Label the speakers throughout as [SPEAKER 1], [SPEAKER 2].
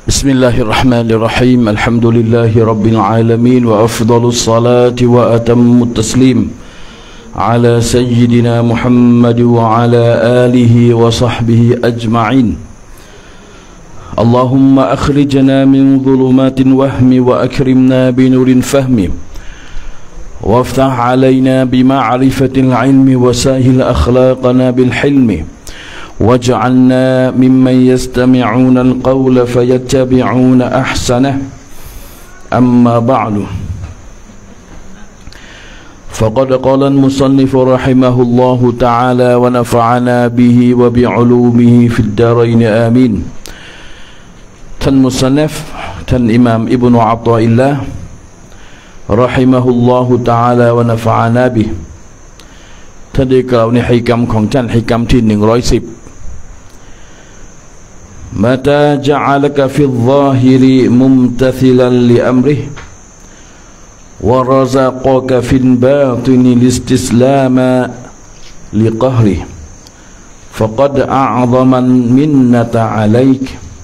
[SPEAKER 1] بسم الله الرحمن الرحيم الحمد لله رب العالمين وأفضل الصلاة وأتم التسليم على سيدنا محمد وعلى آله وصحبه أجمعين اللهم أخرجنا من ظلمات الوهم وأكرمنا بنور الفهم وافتح علينا بمعرفة العلم وسهل أخلاقنا بالحلم واجعلنا ممن يستمعون القول فيتبعون أحسنه أما بعد فقد قال المصنف رحمه الله تعالى ونفعنا به وبعلومه في الدارين آمين ท่านมุศนัฟท่านอิหม่ามอิบนุอัฏฏออิลลาห์รอฮิมะฮุลลอฮุตะอาลาวะนะฟะอานาบิท่านได้กล่าวในฮิกัมของท่านฮิกัมที่110 متى جعلك في الظاهر ممتثلا لأمره ورزقك في الباطن الاستسلام لقهره فقد أعظم المنة عليك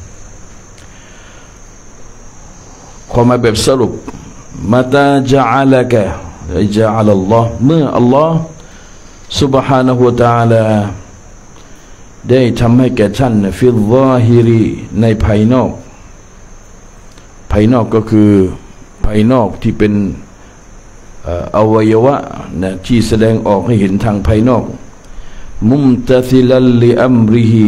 [SPEAKER 1] ขอมาแบบสรุป متى جعلك جعل الله เมื่ออัลลอฮ์ سبحانه และ تعالى ได้ทำให้แก่ท่านฟิลซาฮิรีในภายนอกก็คือภายนอกที่เป็นอวัยวะนะที่แสดงออกให้เห็นทางภายนอกมุมตะซิลัลลิอัมริฮี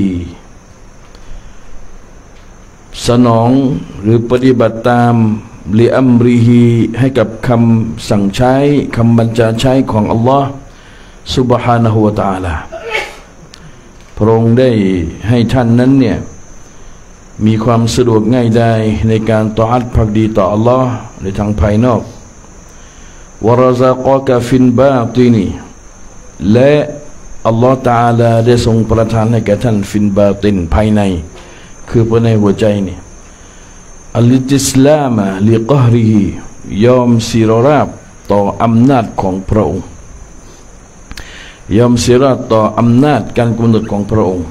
[SPEAKER 1] สนองหรือปฏิบัติตามลิอัมริฮีให้กับคำสั่งใช้คำบัญชาใช้ของอัลลอฮ์ سبحانه และ تعالىพระองค์ได้ให้ท่านนั้นเนี่ยมีความสะดวกง่ายได้ในการตออัตภักดีต่ออัลลอฮ์ในทางภายนอกวะรซะกะกะฟินบาตินีและอัลลอฮ์ตะอาลาได้ทรงประทานให้แก่ท่านฟินบาตินภายในคือภายในหัวใจนี่อัลอิสลามลิกะฮริฮิยอมสิรราบต่ออำนาจของพระองค์ยอมสิราต่ออำนาจการกำหนดของพระองค์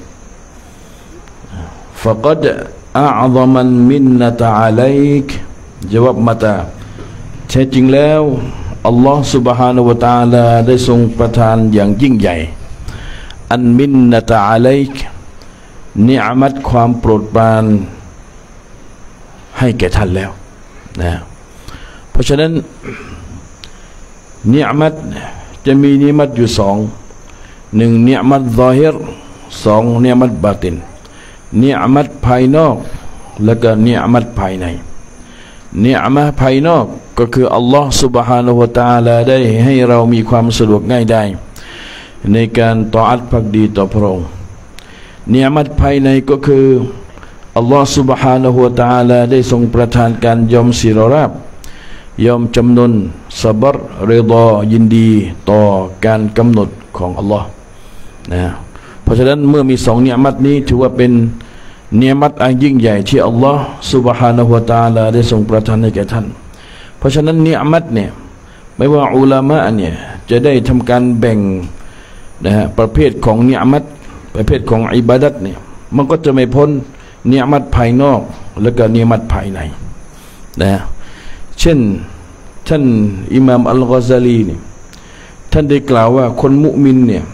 [SPEAKER 1] فقد أعظم المنة عليك จาวบมาตาแท้จริงแล้วอัลลอฮ์ سبحانه และ تعالى ได้ทรงประทานอย่างยิ่งใหญ่อันมินนะตะอะลัยกนิอมัตความโปรดปรานให้แก่ท่านแล้วนะเพราะฉะนั้นนิอมัตจะมีนิมัตอยู่สองหนึ่งนิมัตซอฮิรสองนิมัตบาตินนิมัตภายนอกและก็นิมัตภายในนิมะภายนอกก็คืออัลลอฮ์ سبحانه และ تعالى ได้ให้เรามีความสะดวกง่ายได้ในการตออัตภักดีต่อพระองค์นิมัตภายในก็คืออัลลอฮ์ سبحانه และ تعالى ได้ทรงประทานการยอมสิรราบยอมจำนนซับรริฎอยินดีต่อการกำหนดของอัลลอฮ์นะเพราะฉะนั้นเมื่อมีสองนิมัตนี้ถือว่าเป็นนิมัตอันยิ่งใหญ่ที่อัลลอฮ์ سبحانه และ تعالى ได้ทรงประทานให้แก่ท่านเพราะฉะนั้นนิมัตเนี่ยไม่ว่าอุลามะเนี่ยจะได้ทำการแบ่งนะฮะประเภทของนิมัตประเภทของอิบาดัตเนี่ยมันก็จะไม่พ้นนิมัตภายนอกและก็นิมัตภายในนะฮะเช่นท่านอิหม่ามอัลกอซาลีเนี่ยท่านได้กล่าวว่าคนมุมินเนี่ย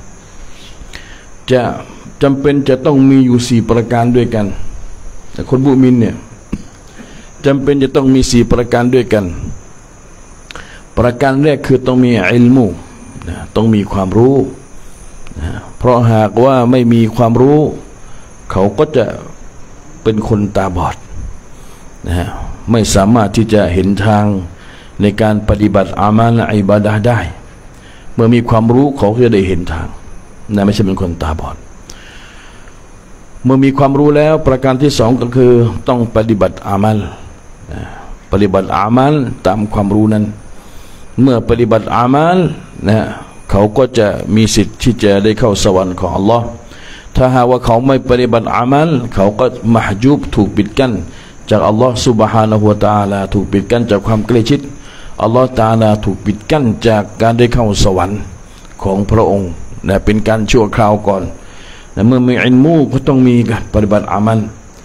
[SPEAKER 1] จะจำเป็นจะต้องมีอยู่4ประการด้วยกันแต่คนมุมินเนี่ยจำเป็นจะต้องมี4ประการด้วยกันประการแรกคือต้องมีอิลมุนะต้องมีความรู้นะเพราะหากว่าไม่มีความรู้เขาก็จะเป็นคนตาบอดนะไม่สามารถที่จะเห็นทางในการปฏิบัติอามัลและอิบาดะห์ได้เมื่อมีความรู้เขาก็จะได้เห็นทางนะไม่ใช่เป็นคนตาบอดเมื่อมีความรู้แล้วประการที่สองก็คือต้องปฏิบัติอามัลปฏิบัติอามัลตามความรู้นั้นเมื่อปฏิบัติอามัลนะเขาก็จะมีสิทธิ์ที่จะได้เข้าสวรรค์ของอัลลอฮ์ถ้าหากว่าเขาไม่ปฏิบัติอามัลเขาก็มะฮจูบถูกปิดกั้นจากอัลลอฮ์ سبحانه และ تعالى ถูกปิดกั้นจากความใกล้ชิดอัลลอฮ์ تعالى ถูกปิดกั้นจากการได้เข้าสวรรค์ของพระองค์นะเป็นการชั่วคราวก่อน แต่เมื่อมีอิลมูก็ต้องมีการปฏิบัติอามัล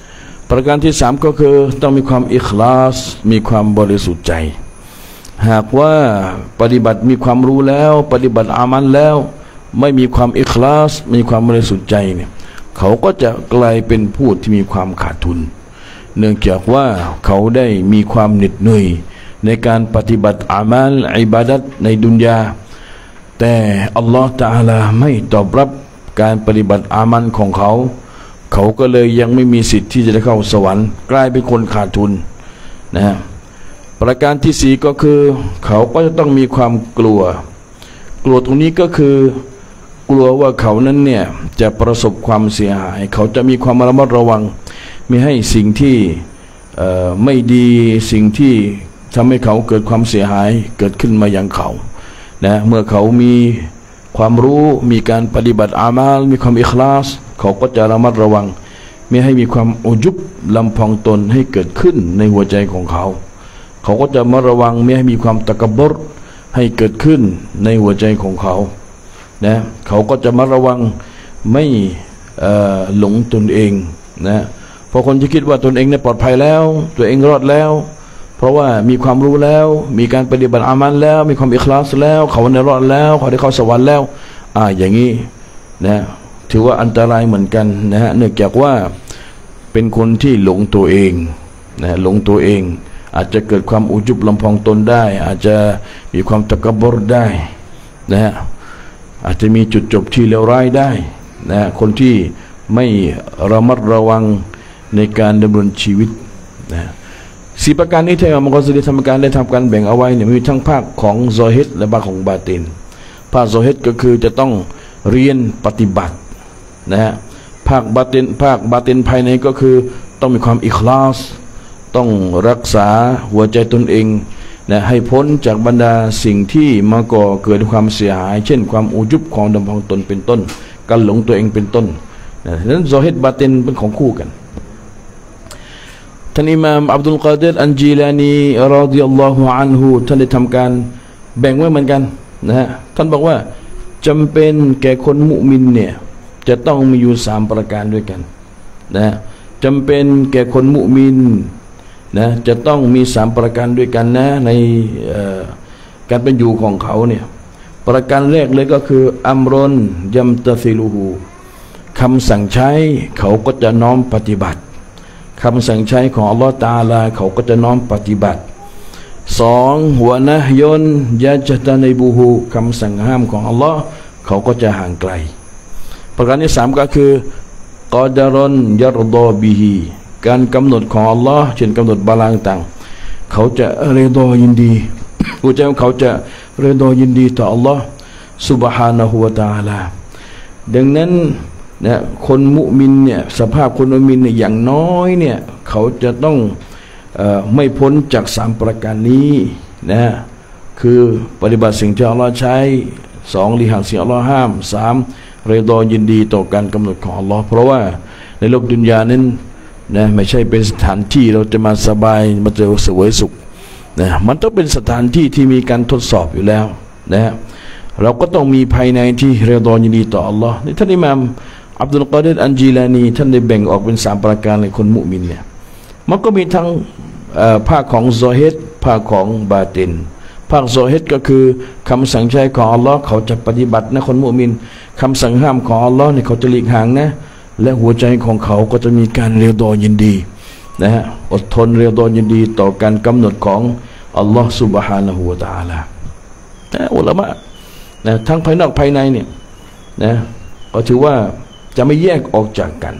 [SPEAKER 1] ประการที่สามก็คือต้องมีความอิคลาสมีความบริสุทธิ์ใจหากว่าปฏิบัติมีความรู้แล้วปฏิบัติอามันแล้วไม่มีความอิคลาสมีความบริสุทธิ์ใจเนี่ยเขาก็จะกลายเป็นผู้ที่มีความขาดทุนเนื่องจากว่าเขาได้มีความเหน็ดเหนื่อยในการปฏิบัติอามัลอิบาดัตในดุนยาแต่อัลลอฮฺตะอาลาไม่ตอบรับการปฏิบัติอามันของเขาเขาก็เลยยังไม่มีสิทธิ์ที่จะได้เข้าสวรรค์กลายเป็นคนขาดทุนนะประการที่สี่ก็คือเขาก็จะต้องมีความกลัวตรงนี้ก็คือกลัวว่าเขานั้นเนี่ยจะประสบความเสียหายเขาจะมีความระมัดระวังไม่ให้สิ่งที่ไม่ดีสิ่งที่ทำให้เขาเกิดความเสียหายเกิดขึ้นมาอย่างเขานะเมื่อเขามีความรู้มีการปฏิบัติอามัลมีความอิคลาสเขาก็จะระมัดระวังไม่ให้มีความอุจุบลำพองตนให้เกิดขึ้นในหัวใจของเขาเขาก็จะระมัดระวังไม่ให้มีความตะกบบรให้เกิดขึ้นในหัวใจของเขานะเขาก็จะระมัดระวังไม่หลงตนเองนะพอคนที่คิดว่าตนเองเนี่ยปลอดภัยแล้วตัวเองรอดแล้วเพราะว่ามีความรู้แล้วมีการปฏิบัติอามันแล้วมีความอิคลาสแล้วเขาได้รอดแล้วเขาได้เข้าสวรรค์แล้วอย่างนี้นะถือว่าอันตรายเหมือนกันนะฮะเนื่องจากว่าเป็นคนที่หลงตัวเองนะหลงตัวเองอาจจะเกิดความอุจุบลำพองตนได้อาจจะมีความตะกบบรได้นะฮะอาจจะมีจุดจบที่เลวร้ายได้นะคนที่ไม่ระมัดระวังในการดำเนินชีวิตนะสี่ประการนี้ที่มังกรสุริธรรมการได้ทำการแบ่งเอาไว้เนี่ยมีทั้งภาคของซอฮิดและภาคของบาตินภาคซอฮิดก็คือจะต้องเรียนปฏิบัตินะฮะภาคบาตินภายในก็คือต้องมีความอิคลาสต้องรักษาหัวใจตนเองนะให้พ้นจากบรรดาสิ่งที่มาก่อเกิดความเสียหายเช่นความอุจุบของดำพองตนเป็นต้นการหลงตัวเองเป็นต้นนะฉะนั้นซอฮิดบาตินเป็นของคู่กันท่านอิหม่ามอับดุลกอดิรอันจีลานีรอฎิยัลลอฮุอันฮุท่านได้ทำการแบ่งไว้เหมือนกันนะฮะท่านบอกว่าจำเป็นแก่คนมุมินเนี่ยจะต้องมีอยู่สามประการด้วยกันนะจำเป็นแก่คนมุมินนะจะต้องมีสามประการด้วยกันนะในการเป็นอยู่ของเขาเนี่ยประการแรกเลยก็คืออัมรอนยัมตะซิลูฮูคำสั่งใช้เขาก็จะน้อมปฏิบัติคำสั่งใช้ของอัลลอฮฺตะอาลาเขาก็จะน้อมปฏิบัติสองหัวนะยนยะจะตะในบูฮูคำสั่งห้ามของอัลลอฮฺเขาก็จะห่างไกลประการที่สามก็คือกอดารอนยัรดอบิฮีการกำหนดของอัลลอฮฺเช่นกำหนดบาลางต่างเขาจะเรดอยินดีหัวใจของเขาจะเรดอยินดีต่ออัลลอฮฺซุบฮานะฮูวะตะอาลาดังนั้นนะคนมุมินเนี่ยสภาพคนมุมินเนี่ยอย่างน้อยเนี่ยเขาจะต้องไม่พ้นจากสามประการนี้นะคือปฏิบัติสิ่งที่อัลลอฮฺใช้สองหลีกห่างสิ่งอัลลอฮฺห้ามสามเรดอยินดีต่อการกำหนดของอัลลอฮฺเพราะว่าในโลกดุนยานั้นนะไม่ใช่เป็นสถานที่เราจะมาสบายมาเจอเสวยสุขนะมันต้องเป็นสถานที่ที่มีการทดสอบอยู่แล้วนะเราก็ต้องมีภายในที่เรดอยินดีต่ออัลลอฮฺนี่ท่านอิหม่ามอับดุลกอดิรอันจีลานีท่านได้แบ่งออกเป็นสามประการในคนมุมินเนี่ยมันก็มีทั้งภาคของซอฮิดภาคของบาตินภาคซอฮิดก็คือคำสั่งใช้ของอัลลอฮ์เขาจะปฏิบัตินะคนมุมินคำสั่งห้ามของอัลลอฮ์เนี่ยเขาจะหลีกห่างนะและหัวใจของเขาก็จะมีการเรียดอยินดีนะฮะอดทนเรียดอยินดีต่อการกำหนดของอัลลอฮ์ซุบฮานะฮูวะตะอาลาอุลามะนะทั้งภายนอกภายในเนี่ยนะก็ถือว่าจะไม่แยกออกจากกัน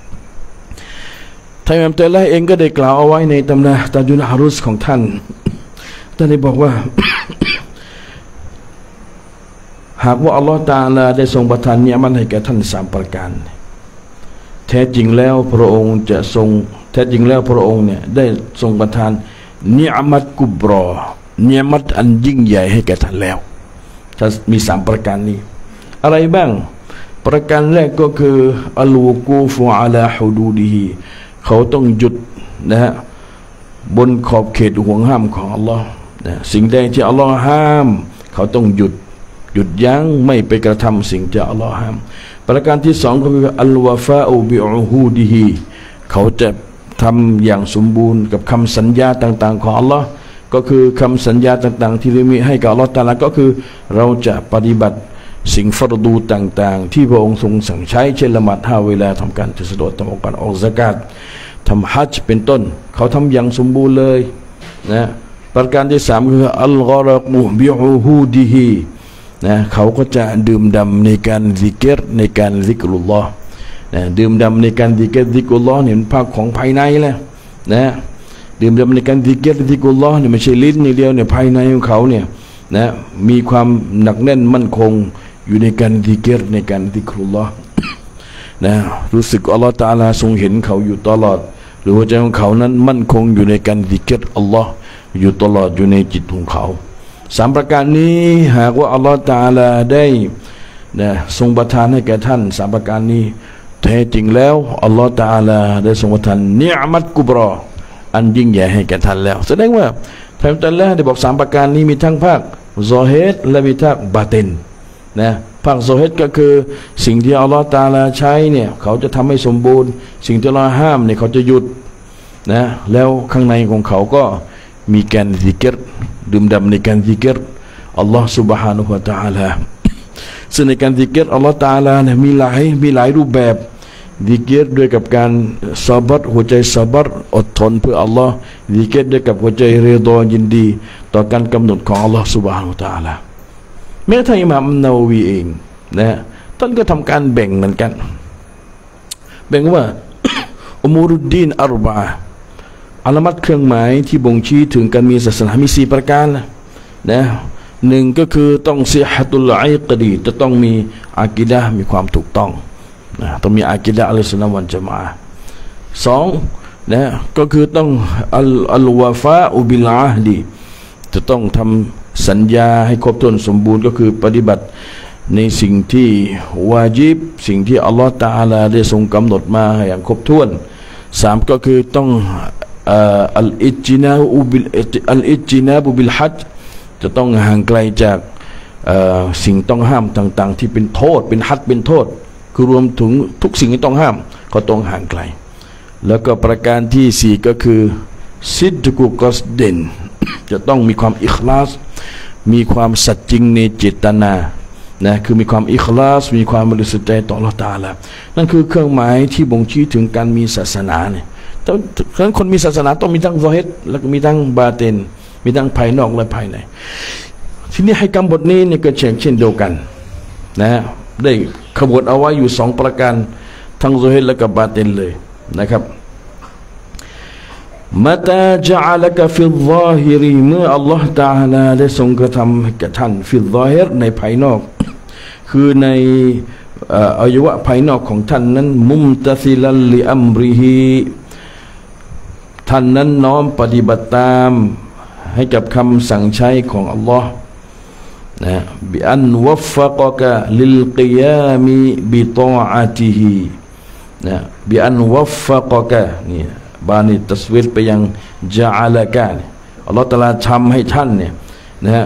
[SPEAKER 1] ท่านอิหม่ามเตละเองก็ได้กล่าวเอาไว้ในตำราตาจุลอารุสของท่านได้บอกว่า หากว่าอัลลอฮฺตะอาลาได้ทรงประทานนิยมันให้แก่ท่านสามประการแท้จริงแล้วพระองค์จะทรงแท้จริงแล้วพระองค์เนี่ยได้ทรงประทานนิยมัตกุบรอนิยมัตอันยิ่งใหญ่ให้แก่ท่านแล้วถ้ามีสามประการนี้อะไรบ้างประการแรกก็คืออัลวุกูฟุอะลาฮุดูดิฮีเขาต้องหยุดนะฮะบนขอบเขตห่วงห้ามของอัลลอฮ์นะสิ่งใดที่อัลลอฮ์ห้ามเขาต้องหยุดยั้งไม่ไปกระทำสิ่งที่อัลลอฮ์ห้ามประการที่สองก็คืออัลวาฟาอูบิอูฮูดิฮีเขาจะทำอย่างสมบูรณ์กับคำสัญญาต่างๆของอัลลอฮ์ก็คือคำสัญญาต่างๆที่เรามีให้กับอัลลอฮ์ตะอาลาก็คือเราจะปฏิบัติสิ่งฟัรดูต่างๆที่พระองค์ทรงสั่งใช้เช่นละหมาด5เวลาทำการถือศีลทำการออกซะกาตทำฮัจญ์เป็นต้นเขาทำอย่างสมบูรณ์เลยนะประการที่3คืออัลกอรกุบิอูฮูดิฮินะเขาก็จะดื่มด่ำในการซิกรในการซิกรุลลอฮ์นะดื่มด่ำในการซิกรุลลอฮ์เนี่ยเป็นภาคของภายในแหละนะดื่มด่ำในการซิกรุลลอฮ์เนี่ยไม่ใช่ลิ้นอย่างเดียวเนี่ยภายในของเขาเนี่ยนะมีความหนักแน่นมั่นคงอยู่ในการซิกรในการซิกรุลลอฮ์นะรู้สึกอัลลอฮ์ตะอาลาทรงเห็นเขาอยู่ตลอดหรือว่าใจของเขานั้นมั่นคงอยู่ในการซิกรอัลลอฮ์อยู่ตลอดอยู่ในจิตของเขา3ประการนี้หากว่าอัลลอฮฺตะอาลาได้นะทรงประทานให้แก่ท่าน3ประการนี้แท้จริงแล้วอัลลอฮฺตะอาลาได้ทรงประทานนิอ์มัตกุบรออันยิ่งใหญ่ให้แก่ท่านแล้วแสดงว่าพระองค์ตะอาลาได้บอก3ประการนี้มีทั้งภาคซอฮิรและมีภาคบาตินนะภาคซอฮิรก็คือสิ่งที่อัลลอฮฺตะอาลาใช้เนี่ยเขาจะทำให้สมบูรณ์สิ่งที่อัลลอฮฺห้ามเนี่ยเขาจะหยุดนะแล้วข้างในของเขาก็มีการซิกรดื่มด่ำในการซิกรอัลลอฮฺ سبحانه และ تعالى ซึ่งในการซิกรอัลลอฮฺ تعالى เนี่ยมีหลายรูปแบบซิกรด้วยกับการซาบัรหัวใจซาบัรอดทนเพื่ออัลลอฮฺซิกรด้วยกับหัวใจเรดอยินดีต่อการกำหนดของอัลลอฮฺ سبحانه และ تعالى แม้ท่านอิหม่ามนาวีเองนะท่านก็ทำการแบ่งเหมือนกันแบ่งว่า อุมูรุดดีนอัรบะอัลมัดเครื่องหมายที่บ่งชี้ถึงการมีศาสนามี4ประการนะ1ก็คือต้องซิฮะตุลอิกดีจะต้องมีอากีดะห์มีความถูกต้องนะต้องมีอากีดะห์อัลซุนนะฮ์วัลญะมาอะห์2นะก็คือต้องอัลวะฟาอุบิลอะฮดีจะต้องทำสัญญาให้ครบถ้วนสมบูรณ์ก็คือปฏิบัติในสิ่งที่วาญิบสิ่งที่อัลลอฮฺตะอาลาได้ทรงกำหนดมาอย่างครบถ้วน3ก็คือต้องอัลอิจนาบุบิลฮัจญ์จะต้องห่างไกลจากสิ่งต้องห้ามต่างๆที่เป็นโทษเป็นฮัจญ์เป็นโทษคือรวมถึงทุกสิ่งที่ต้องห้ามก็ต้องห่างไกลแล้วก็ประการที่4ก็คือซิดกุกอสเดนจะต้องมีความอิคลาสมีความสัตย์จริงในเจตนานะคือมีความอิคลาสมีความบริสุทธิ์ใจต่ออัลเลาะห์ตะอาลานั่นคือเครื่องหมายที่บ่งชี้ถึงการมีศาสนาเนี่ยฉะนั้นคนมีศาสนาต้องมีทั้งซอฮิรและมีทั้งบาตินมีทั้งภายนอกและภายในทีนี้ให้กำบทนี้เนี่ยก็เช่นเดียวกันนะได้ขบวนเอาไว้อยู่2ประการทั้งซอฮิรและกับบาตินเลยนะครับมะตาจะอะลักฟิลซอฮิรเมื่ออัลลอฮฺตะอาลาได้ทรงกระทำให้แก่ท่านฟิลซอฮิรในภายนอกคือในอวัยวะภายนอกของท่านนั้นมุมตะซิลัลลิอัมริฮิท่านนั้นน้อมปฏิบัติตามให้กับคำสั่งใช้ของอัลลอฮ์นะบิอันวัฟฟะกะกะลิลกิยามิบิตออะติฮินะบิอันวัฟฟะกะกะนี่บานีตัสวิรไปยังจาอะละกะอัลลอฮ์ตะอาลาทำให้ท่านเนี่ยนะ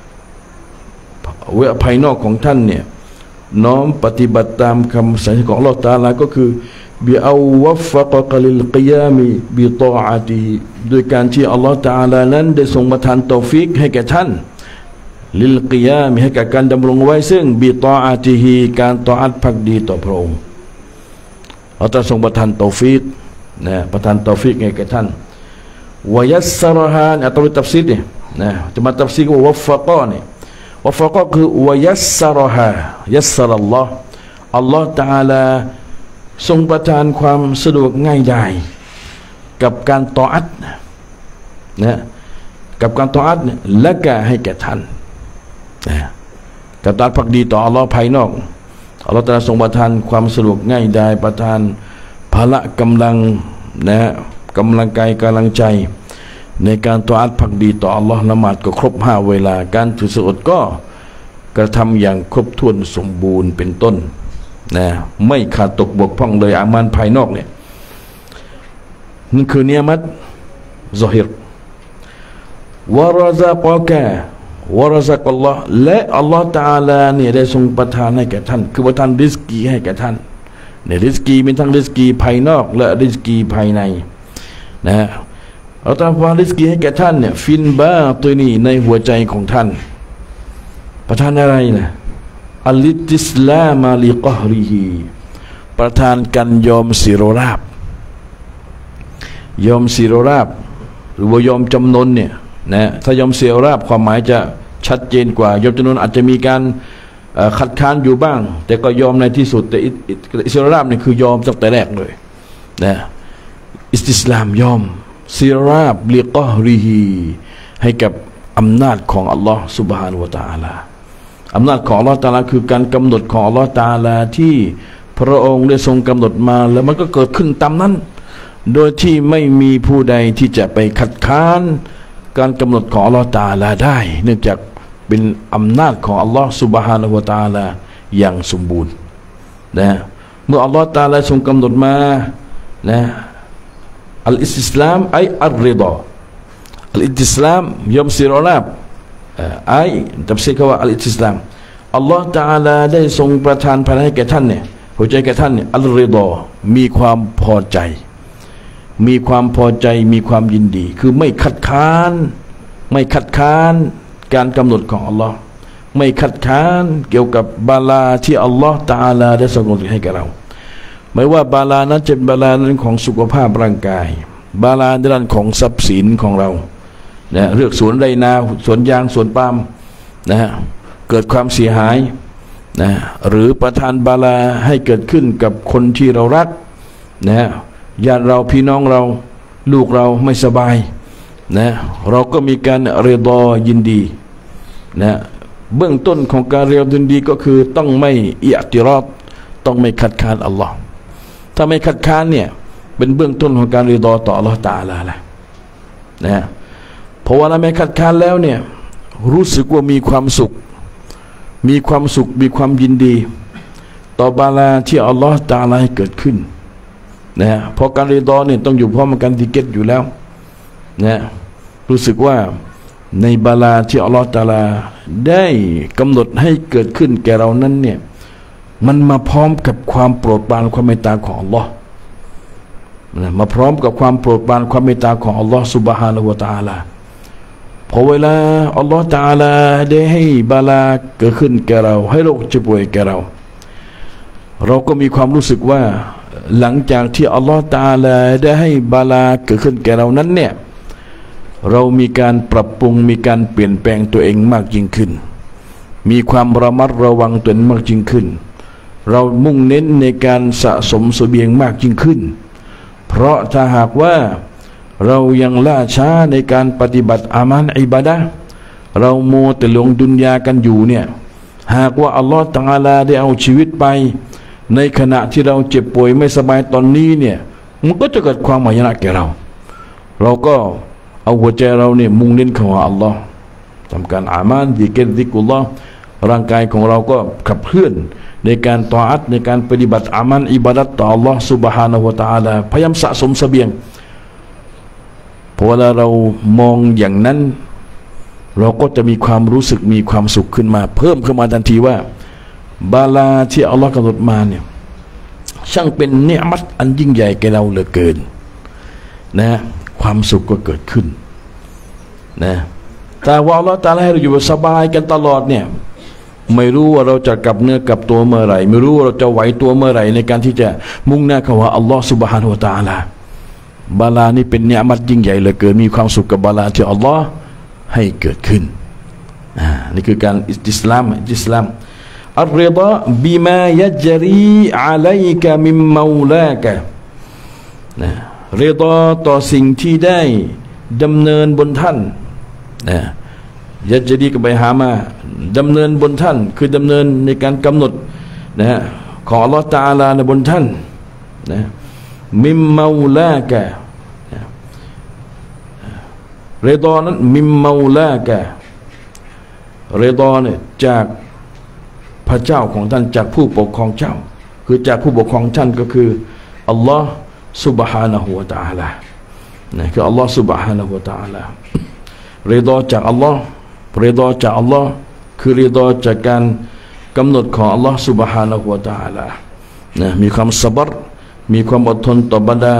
[SPEAKER 1] ภายนอกของท่านเนี่ยน้อมปฏิบัติตามคำสั่งของอัลลอฮ์ตะอาลาก็คือบิอัลวัฟฟะกะกะลิลกิยามิบิตออะติฮิโดยการที่อัลลอฮ์ตะอาลานั้นได้ทรงประทานตอฟิกให้แก่ท่านลิลกิยามให้แก่การดำรงไว้ซึ่งบิตออะติฮิการตออัตภักดีต่อพระองค์อัลลอฮ์ทรงประทานตอฟิกนะประทานตอฟิกให้แก่ท่านวะยัสซะรฮาอัตวิตัฟซีรนะจะมาตัฟซีรว่าวัฟฟะกะเนี่ยวัฟฟะกะคือวะยัสซะรฮายัสซะรัลลอฮ์อัลลอฮ์ตะอาลาทรงประทานความสะดวกง่ายดายกับการตออัตนะกับการตออัตเนี่ยและก็ให้แก่ท่านนะกับการภักดีต่ออัลลอฮ์ภายนอกอัลลอฮ์ตะอาลาทรงประทานความสะดวกง่ายดายประทานพละกำลังนะกำลังกายกำลังใจในการตออัตภักดีต่ออัลลอฮ์ละหมาดก็ครบ5เวลาการถือศีลอดก็กระทำอย่างครบถ้วนสมบูรณ์เป็นต้นนะไม่ขาดตกบกพร่องเลยอามันภายนอกเนี่ยนั่นคือเนียมัตซอฮิรวะรอซะกะกะวะรอซะกัลลอฮ์และอัลลอฮ์ตะอาลาเนี่ยได้ทรงประทานให้แก่ท่านคือประทานริซกีให้แก่ท่านในริซกีมีทั้งริซกีภายนอกและริซกีภายในนะฮะอัลลอฮฺประทานริสกีให้แก่ท่านเนี่ยฟินบาตุนีในหัวใจของท่านประทานอะไรนะอัลลิติสลามาลิกอฮริฮีประทานการยอมศิโรราบยอมศิโรราบหรือว่ายอมจำนนเนี่ยนะถ้ายอมศิโรราบความหมายจะชัดเจนกว่ายอมจำนนอาจจะมีการคัดค้านอยู่บ้างแต่ก็ยอมในที่สุดแต่อิสราบเนี่ยคือยอมตั้งแต่แรกเลยนะอิสลามยอมศิโรราบลิกอฮริฮีให้กับอำนาจของอัลลอฮ์ سبحانه และ تعالى อำนาจของอัลลอฮ์ تعالى คือการกำหนดของอัลลอฮ์ تعالى ที่พระองค์ได้ทรงกำหนดมาแล้วมันก็เกิดขึ้นตามนั้นโดยที่ไม่มีผู้ใดที่จะไปคัดค้านการกำหนดของอัลลอฮ์ تعالى ได้เนื่องจากเป็นอำนาจของอัลลอฮ์ سبحانه และ تعالى อย่างสมบูรณ์นะเมื่ออัลลอฮ์ تعالى ทรงกำหนดมานะอัลอิสลามไออัลริฎออัลอิสลามยอมศิโรราบไอตัฟซีรคำว่าอัลอิสลามอัลลอฮ์ تعالى ได้ทรงประทานภายให้แก่ท่านเนี่ยหัวใจแก่ท่านเนี่ยอัลริฎอมีความพอใจมีความพอใจมีความยินดีคือไม่คัดค้านการกำหนดของอัลลอฮ์ไม่คัดค้านเกี่ยวกับบาลาที่อัลลอฮ์ تعالى ได้ทรงกำหนดให้แก่เราไม่ว่าบาลานั้นจะเป็นบาลาในเรื่องของสุขภาพร่างกายบาลาในด้านของทรัพย์สินของเรานะเลือกสวนไรนาสวนยางสวนปาล์มนะฮะเกิดความเสียหายนะหรือประทานบาลาให้เกิดขึ้นกับคนที่เรารักนะญาติเราพี่น้องเราลูกเราไม่สบายนะเราก็มีการเรฎอยินดีนะเบื้องต้นของการเรฎอยินดีก็คือต้องไม่อิอ์ติรอฎต้องไม่คัดค้านอัลลอฮ์ถ้าไม่คัดค้านเนี่ยเป็นเบื้องต้นของการริฎอต่ออัลลอฮ์ตะอาลาละนะเพราะว่าเราไม่คัดค้านแล้วเนี่ยรู้สึกว่ามีความสุขมีความยินดีต่อบาลาที่อัลลอฮ์ตะอาลาให้เกิดขึ้นนะเพราะการริฎอเนี่ยต้องอยู่พร้อมกันติเกตอยู่แล้วนะรู้สึกว่าในบาลาที่อัลลอฮ์ตะอาลาได้กำหนดให้เกิดขึ้นแก่เรานั้นเนี่ยมันมาพร้อมกับความโปรดปรานความเมตตาของอัลลอฮ์มาพร้อมกับความโปรดปรานความเมตตาของอัลลอฮ์ سبحانه และ تعالى พอเวลาอัลลอฮ์ تعالى ได้ให้บาลาเกิดขึ้นแก่เราให้โรคเจ็บป่วยแก่เราก็มีความรู้สึกว่าหลังจากที่อัลลอฮ์ تعالى ได้ให้บาลาเกิดขึ้นแก่เรานั้นเนี่ยเรามีการปรับปรุงมีการเปลี่ยนแปลงตัวเองมากยิ่งขึ้นมีความระมัดระวังตัวเองมากยิ่งขึ้นเรามุ่งเน้นในการสะสมเสบียงมากยิ่งขึ้นเพราะถ้าหากว่าเรายังล่าช้าในการปฏิบัติอามันอิบาดะห์เราโมแต่หลงดุนยากันอยู่เนี่ยหากว่าอัลลอฮฺตะอาลาได้เอาชีวิตไปในขณะที่เราเจ็บป่วยไม่สบายตอนนี้เนี่ยมันก็จะเกิดความหมายนะแก่เราก็เอาหัวใจเราเนี่ยมุ่งเน้นเข้าหาอัลลอฮฺทำการอามันดิเกตดิกุลลอฮ์ร่างกายของเราก็ขับเคลื่อนในการตออัตในการปฏิบัติอามันอิบาดัตต่อ Allah Subhanahu Wa Taala พยายามสะสมเสบียงเพราะเวลาเรามองอย่างนั้นเราก็จะมีความรู้สึกมีความสุขขึ้นมาเพิ่มขึ้นมาทันทีว่าบาลาที่อัลลอฮ์กำหนดมาเนี่ยช่างเป็นเนืมัตอันยิ่งใหญ่แก่เราเหลือเกินนะความสุขก็เกิดขึ้นนะแต่ว่าอัลลอฮ์ตะอาลาให้เราอยู่สบายกันตลอดเนี่ยไม่รู้ว่าเราจะกลับเนื้อกลับตัวเมื่อไหร่ไม่รู้ว่าเราจะไหวตัวเมื่อไหร่ในการที่จะมุ่งหน้าเข้าหาอัลลอฮ์ سبحانه และ تعالى บาลานี่เป็นเนืมัตยิ่งใหญ่เหลือเกินมีความสุขกับบาลาที่อัลลอฮ์ให้เกิดขึ้นนี่คือการอิสลามอัลริฎอบิมายัจรีอะลัยกะมิมมอลากะริฎอต่อสิ่งที่ได้ดำเนินบนท่านยัจรีก็ไปหามาดำเนินบนท่านคือดำเนินในการกำหนดนะฮะของอัลลอฮฺตะอาลาในบนท่านนะมิมมอลากะเรฎอนั้นมิมมอลากะเรฎอเนี่ยจากพระเจ้าของท่านจากผู้ปกครองเจ้าคือจากผู้ปกครองท่านก็คืออัลลอฮฺ سبحانه และ تعالى นะคืออัลลอฮฺ سبحانه และ تعالى เรฎอจากอัลลอฮฺริฎอจากอัลลอฮ์คือริฎอจากการกำหนดของอัลลอฮ์ سبحانه และ تعالى นะมีความสับรมีความอดทนต่อบรรดา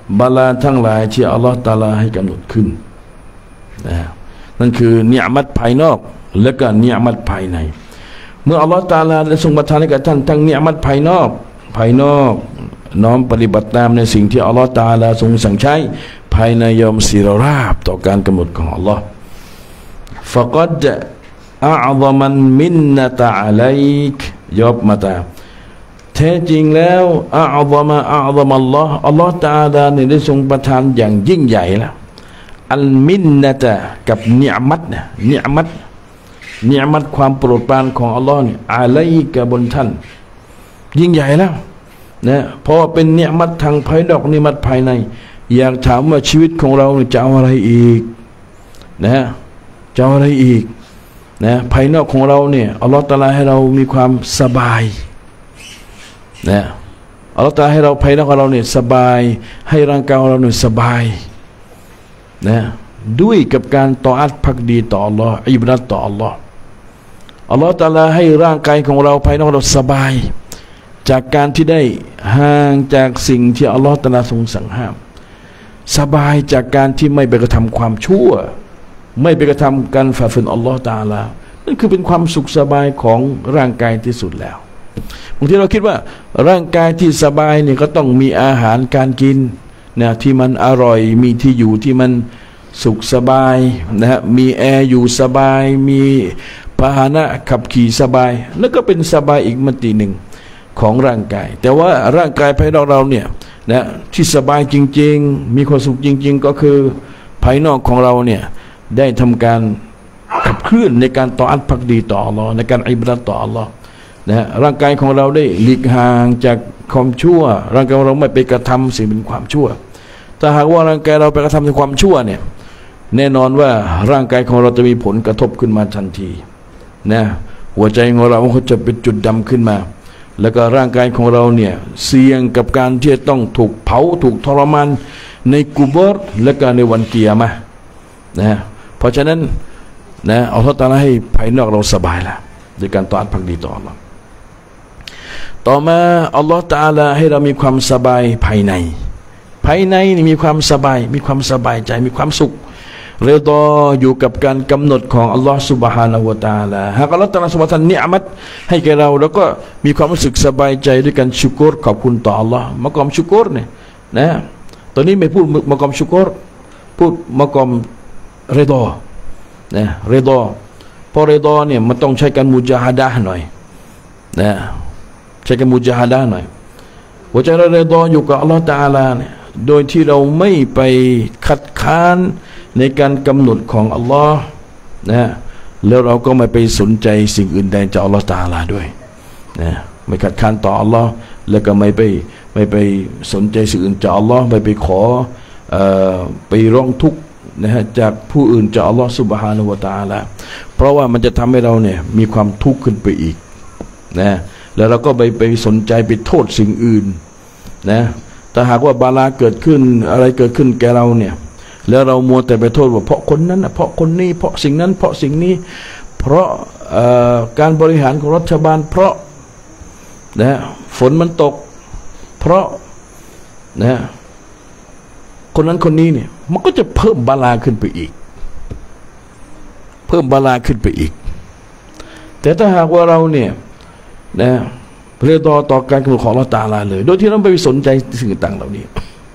[SPEAKER 1] บาลาทั้งหลายที่อัลลอฮฺตะอาลาให้กำหนดขึ้นนะนั่นคือเนียมัตภายนอกและก็เนียมัตภายในเมื่ออัลลอฮฺตะอาลาได้ทรงประทานให้กับท่านทั้งเนียมัตภายนอกน้อมปฏิบัติตามในสิ่งที่อัลลอฮฺตะอาลาทรงสั่งใช้ภายในยอมศิรราบต่อการกำหนดของอัลลอฮฺฟะกัดอัลลอมันมินนะตะอะลัยกยอบมาตาแท้จริงแล้วอัลลอฮฺอัลลอฮฺตะอาลาได้ทรงประทานอย่างยิ่งใหญ่แล้วอัลมินนะตะกับเนียมัตนะเนียมัตความโปรดปรานของอัลลอฮ์เนี่ยอะลัยกะบนท่านยิ่งใหญ่แล้วนะเพราะว่าเป็นเนียมัตทางภายนอกเนียมัตภายในอยากถามว่าชีวิตของเราจะเอาอะไรอีกนะจะเอาอะไรอีกนะภายนอกของเราเนี่ยอัลลอฮ์ตะอาลาให้เรามีความสบายนะอัลลอฮ์ตะอาลาให้เราภายนอกของเราเนี่ยสบายให้ร่างกายของเราเนี่ยสบายนะด้วยกับการต่ออัตภักดีต่ออัลลอฮ์อิบาดะห์ต่ออัลลอฮ์อัลลอฮ์ตะอาลาให้ร่างกายของเราภายนอกเราสบายจากการที่ได้ห่างจากสิ่งที่อัลลอฮ์ตะอาลาทรงสั่งห้ามสบายจากการที่ไม่ไปกระทำความชั่วไม่ไปกระทำการฝ่าฝืนอัลลอฮ์ตะอาลานั่นคือเป็นความสุขสบายของร่างกายที่สุดแล้วบางทีเราคิดว่าร่างกายที่สบายเนี่ยก็ต้องมีอาหารการกินนะที่มันอร่อยมีที่อยู่ที่มันสุขสบายนะฮะมีแอร์อยู่สบายมีพาหนะขับขี่สบายแล้วก็เป็นสบายอีกมิติหนึ่งของร่างกายแต่ว่าร่างกายภายนอกเราเนี่ยนะที่สบายจริงๆมีความสุขจริงๆก็คือภายนอกของเราเนี่ยได้ทำการขับเคลื่อนในการต่ออัตภักดีต่ออัลลอฮ์ในการอิบาดะห์ต่ออัลลอฮ์นะร่างกายของเราได้หลีกห่างจากความชั่วร่างกายของเราไม่ไปกระทำสิ่งเป็นความชั่วถ้าหากว่าร่างกายเราไปกระทำในความชั่วเนี่ยแน่นอนว่าร่างกายของเราจะมีผลกระทบขึ้นมาทันทีนะหัวใจของเราก็จะเป็นจุดดำขึ้นมาแล้วก็ร่างกายของเราเนี่ยเสี่ยงกับการที่จะต้องถูกเผาถูกทรมานในกุโบร์และก็ในวันกิยามะห์นะเพราะฉะนั้นนะอัลลอฮฺตะอาลาให้ภายนอกเราสบายละโดยการต่ออัตภักดีต่ออัลลอฮ์ต่อมาอัลลอฮฺตะอาลาให้เรามีความสบายภายในนี่มีความสบายมีความสบายใจมีความสุขเรียดออยู่กับการกำหนดของอัลลอฮฺซุบฮานะฮูวะตะอาลาหากอัลลอฮฺตะอาลาทรงประทานเนียมัตให้แก่เราแล้วก็มีความรู้สึกสบายใจด้วยการชุกรขอบคุณต่ออัลลอฮ์มะกอมชุกรเนี่ยนะตอนนี้ไม่พูดมะกอมชุกรพูดมะกอมเรดอนะเรดอพอเรดอเนี่ยมันต้องใช้การมุจาฮะดะห์หน่อยนะใช้การมุจาฮะดะห์หน่อยหัวใจเราเรดออยู่กับอัลลอฮฺตะอาลาเนี่ยโดยที่เราไม่ไปคัดค้านในการกำหนดของอัลลอฮ์นะแล้วเราก็ไม่ไปสนใจสิ่งอื่นใดจากอัลลอฮ์ตะอาลาด้วยนะไม่ขัดขานต่ออัลลอฮ์แล้วก็ไม่ไปสนใจสิ่งอื่นจากอัลลอฮ์ไม่ไปขอไปร้องทุกข์นะฮะจากผู้อื่นจากอัลลอฮ์ซุบฮานะฮูวะตะอาลาเพราะว่ามันจะทำให้เราเนี่ยมีความทุกข์ขึ้นไปอีกนะแล้วเราก็ไปสนใจไปโทษสิ่งอื่นนะถ้าหากว่าบาลาเกิดขึ้นอะไรเกิดขึ้นแก่เราเนี่ยแล้วเรามัวแต่ไปโทษว่าเพราะคนนั้นเพราะคนนี้เพราะสิ่งนั้นเพราะสิ่งนี้เพราะการบริหารของรัฐบาลเพราะนะฝนมันตกเพราะนะคนนั้นคนนี้เนี่ยมันก็จะเพิ่มบาลาขึ้นไปอีกเพิ่มบาลาขึ้นไปอีกแต่ถ้าหากว่าเราเนี่ยนะเรียกต่อการกำหนดของอัลเลาะห์ตะอาลาเลยโดยที่เราไม่ไปสนใจสิ่งต่างเหล่านี้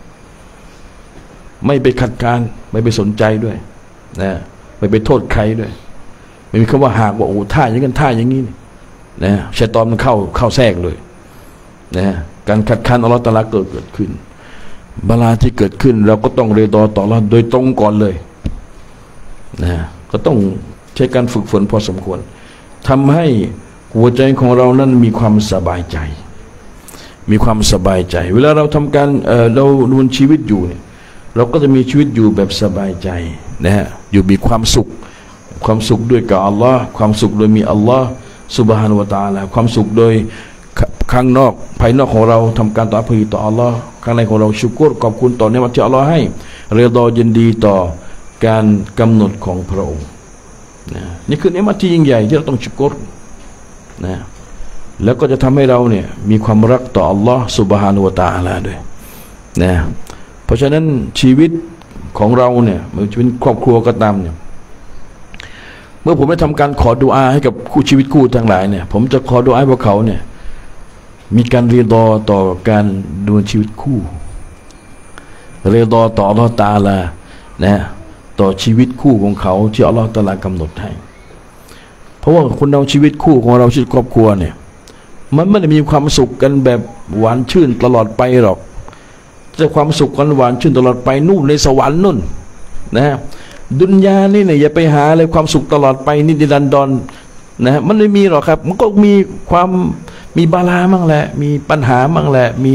[SPEAKER 1] ไม่ไปขัดการไม่ไปสนใจด้วยนะไม่ไปโทษใครด้วยไม่มีคำว่าหากว่าโอ้ท่าอย่างนั้นท่าอย่างนี้นะชัยฏอนมันเข้าแทรกเลยนะการขัดขานอัลเลาะห์ตะอาลาเกิดขึ้นบาลาที่เกิดขึ้นเราก็ต้องเรียดต่ออัลเลาะห์โดยตรงก่อนเลยนะก็ต้องใช้การฝึกฝนพอสมควรทำให้หัวใจของเรานั้นมีความสบายใจมีความสบายใจเวลาเราทำการเราดำเนินชีวิตอยู่เนี่ยเราก็จะมีชีวิตอยู่แบบสบายใจนะฮะอยู่มีความสุขด้วยกับอัลลอฮ์ความสุขโดยมีอัลลอฮ์ซุบฮานะฮูวะตะอาลาความสุขโดยข้างนอกภายนอกของเราทำการต่อภีต่ออัลลอฮ์ข้างในของเราชุกรขอบคุณต่อเนืมัตที่อัลลอฮ์ให้เรียดอยินดีต่อการกำหนดของพระองค์นะนี่คือเนืมัตที่ยิ่งใหญ่ที่เราต้องชุกรนะแล้วก็จะทำให้เราเนี่ยมีความรักต่ออัลลอฮ์ซุบฮานะฮูวะตะอาลาด้วยนะเพราะฉะนั้นชีวิตของเราเนี่ยมันจะเป็นครอบครัวก็ตามเนี่ยเมื่อผมได้ทำการขอดุอาให้กับคู่ชีวิตคู่ทั้งหลายเนี่ยผมจะขอดุอาให้พวกเขาเนี่ยมีการเรียดอต่อการดำเนินชีวิตคู่เรียดอต่ออัลลอฮฺตะอาลานะต่อชีวิตคู่ของเขาที่อัลลอฮฺตะอาลากำหนดให้เพราะว่าคนเราชีวิตคู่ของเราชีวิตครอบครัวเนี่ยมันไม่ได้มีความสุขกันแบบหวานชื่นตลอดไปหรอกจะความสุขกันหวานชื่นตลอดไปนู่นในสวรรค์นู่นนะดุนยานี่เนี่ยอย่าไปหาเลยความสุขตลอดไปนิรันดรนะมันไม่มีหรอกครับมันก็มีความมีบาลามั่งแหละมีปัญหามั่งแหละมี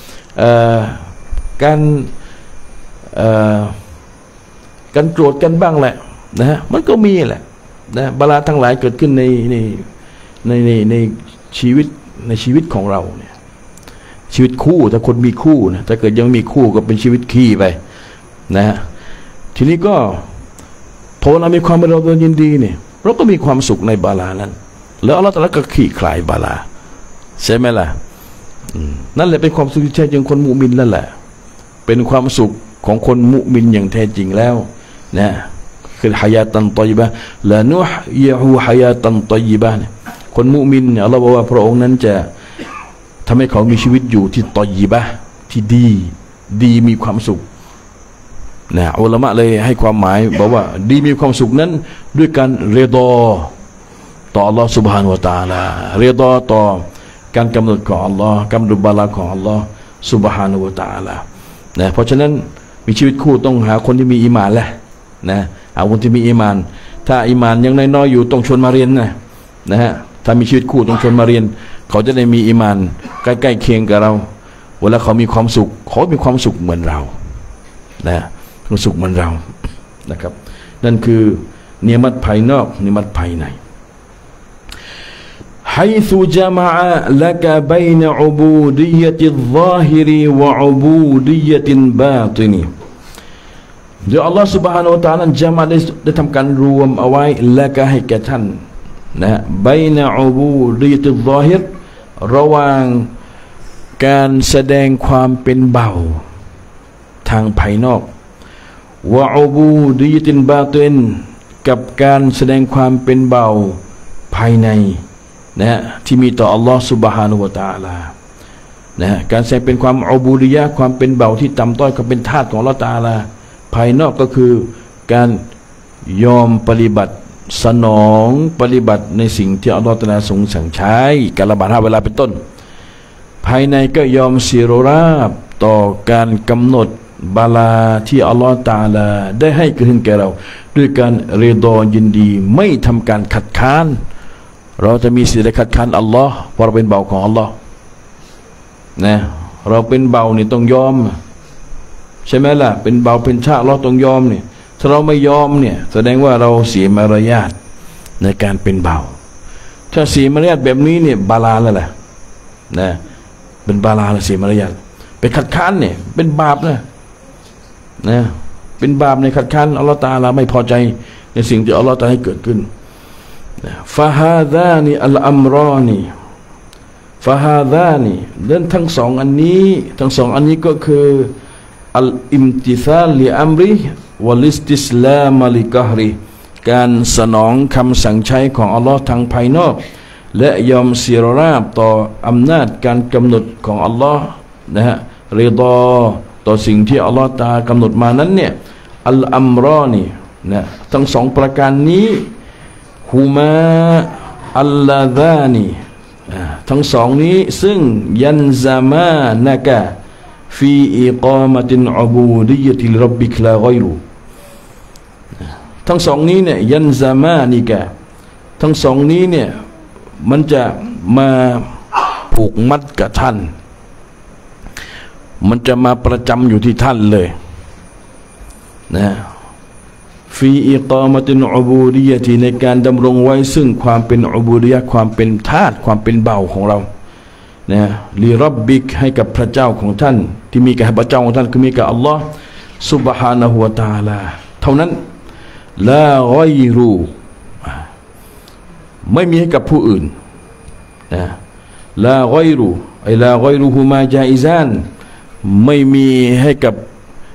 [SPEAKER 1] การโกรธกันบ้างแหละนะฮะมันก็มีแหละนะบาลาทั้งหลายเกิดขึ้นในชีวิตของเราเนี่ยชีวิตคู่ถ้าคนมีคู่นะถ้าเกิดยังมีคู่ก็เป็นชีวิตขี้ไปนะฮะทีนี้ก็พอเรามีความเรายินดีเนี่ยเราก็มีความสุขในบาลานั้นแล้วอัลลอฮฺตะอาลาก็ขี้คลายบาลาใช่ไหมล่ะนั่นแหละเป็นความสุขที่แท้จริงคนมุมินนั่นแหละเป็นความสุขของคนมุมินอย่างแท้จริงแล้วนะคือฮายาตันตอยบะละนุฮยะฮูฮายาตันตอยบะคนมุมินเนี่ยอัลลอฮฺบอกว่าพระองค์นั้นจะทำให้เขามีชีวิตอยู่ที่ตอยบะที่ดีมีความสุขนะอุลามะเลยให้ความหมายบอกว่าดีมีความสุขนั้นด้วยการเรดอต่ออัลลอฮฺ سبحانه และ تعالى เรดอต่อการกำหนดของอัลลอฮ์กำหนดบาลาของอัลลอฮ์ سبحانه และ تعالى นะเพราะฉะนั้นมีชีวิตคู่ต้องหาคนที่มีอีหม่านแหละนะหาคนที่มีอีหม่านถ้าอีหม่านยังน้อยๆอยู่ต้องชวนมาเรียนนะฮะถ้ามีชีวิตคู่ต้องชวนมาเรียนเขาจะได้มีอีหม่านใกล้ๆเคียงกับเราเวลาเขามีความสุขเขามีความสุขเหมือนเรานะความสุขเหมือนเรานะครับนั่นคือเนียมัตภายนอกเนียมัตภายในحيث جمع لك بين عبودية الظاهر وعبودية الباطن โดยอัลลอฮฺ سبحانه และ تعالى จะมาได้ทำการรวมเอาไว้และก็ให้แก่ท่านนะบายนะอูบูดียะตุลซอฮิรระหว่างการแสดงความเป็นเบาทางภายนอกวะอูบูดียะตุลบาตินกับการแสดงความเป็นเบาภายในนะที่มีต่ออัลลอฮฺ سبحانه และ تعالى นะการแสดงเป็นความอูบูดียะความเป็นเบาที่ต่ำต้อยก็เป็นธาตุของอัลลอฮฺ تعالى ภายนอกก็คือการยอมปฏิบัติสนองปฏิบัติในสิ่งที่อัลลอฮฺตะอาลาทรงสั่งใช้การละหมาด5 เวลาเป็นต้นภายในก็ยอมเสียราบต่อการกำหนดบาลาที่อัลลอฮฺตะอาลาได้ให้เกิดขึ้นแก่เราด้วยการเรดอยินดีไม่ทำการขัดค้านเราจะมีสิทธิ์ได้คัดค้านอัลลอฮ์เพราะเราเป็นเบาของอัลลอฮ์นะเราเป็นเบานี่ต้องยอมใช่ไหมล่ะเป็นเบาเป็นชาเราต้องยอมเนี่ยถ้าเราไม่ยอมเนี่ยแสดงว่าเราเสียมารยาทในการเป็นเบาถ้าเสียมารยาทแบบนี้เนี่ยบาลาแล้วแหละนะเป็นบาลาแล้วเสียมารยาทเป็นขัดค้านเนี่ยเป็นบาปนะเป็นบาปในขัดค้านอัลลอฮ์ตะอาลาไม่พอใจในสิ่งที่อัลลอฮ์ตะอาลาให้เกิดขึ้นฟาฮาดานีอัลอัมรอนีฟาฮาดานีดังทั้งสองอันนี้ก็คืออัลอิมติซาลลิอัมริวัลิสติสลามลิกะฮริการสนองคำสั่งใช้ของอัลลอฮ์ทางภายนอกและยอมเสียราบต่ออำนาจการกำหนดของอัลลอฮ์นะฮะเรดอต่อสิ่งที่อัลลอฮ์ตากำหนดมานั้นเนี่ยอัลอัมรอนีนะทั้งสองประการนี้ฮุมาอัลลาซานีทั้งสองนี้ซึ่งยันซามานะกะฟีอิกามะตินอุบูดิยะติร็อบบิกลาฆอยรุทั้งสองนี้เนี่ยยันซามานิกะทั้งสองนี้เนี่ยมันจะมาผูกมัดกับท่านมันจะมาประจำอยู่ที่ท่านเลยนะฟีอิกามะตินอุบูดิยะติในการดำรงไว้ซึ่งความเป็นอุบูดิยะความเป็นทาสความเป็นเบาของเรานะลิร็อบบิกให้กับพระเจ้าของท่านที่มีกับพระเจ้าของท่านคือมีกับอัลลอฮ์ซุบฮานะฮูวะตะอาลาเท่านั้นลาฆอยรูไม่มีให้กับผู้อื่นนะลาฆอยรูไอลาฆอยรูฮุมาจาอิซานไม่มีให้กับ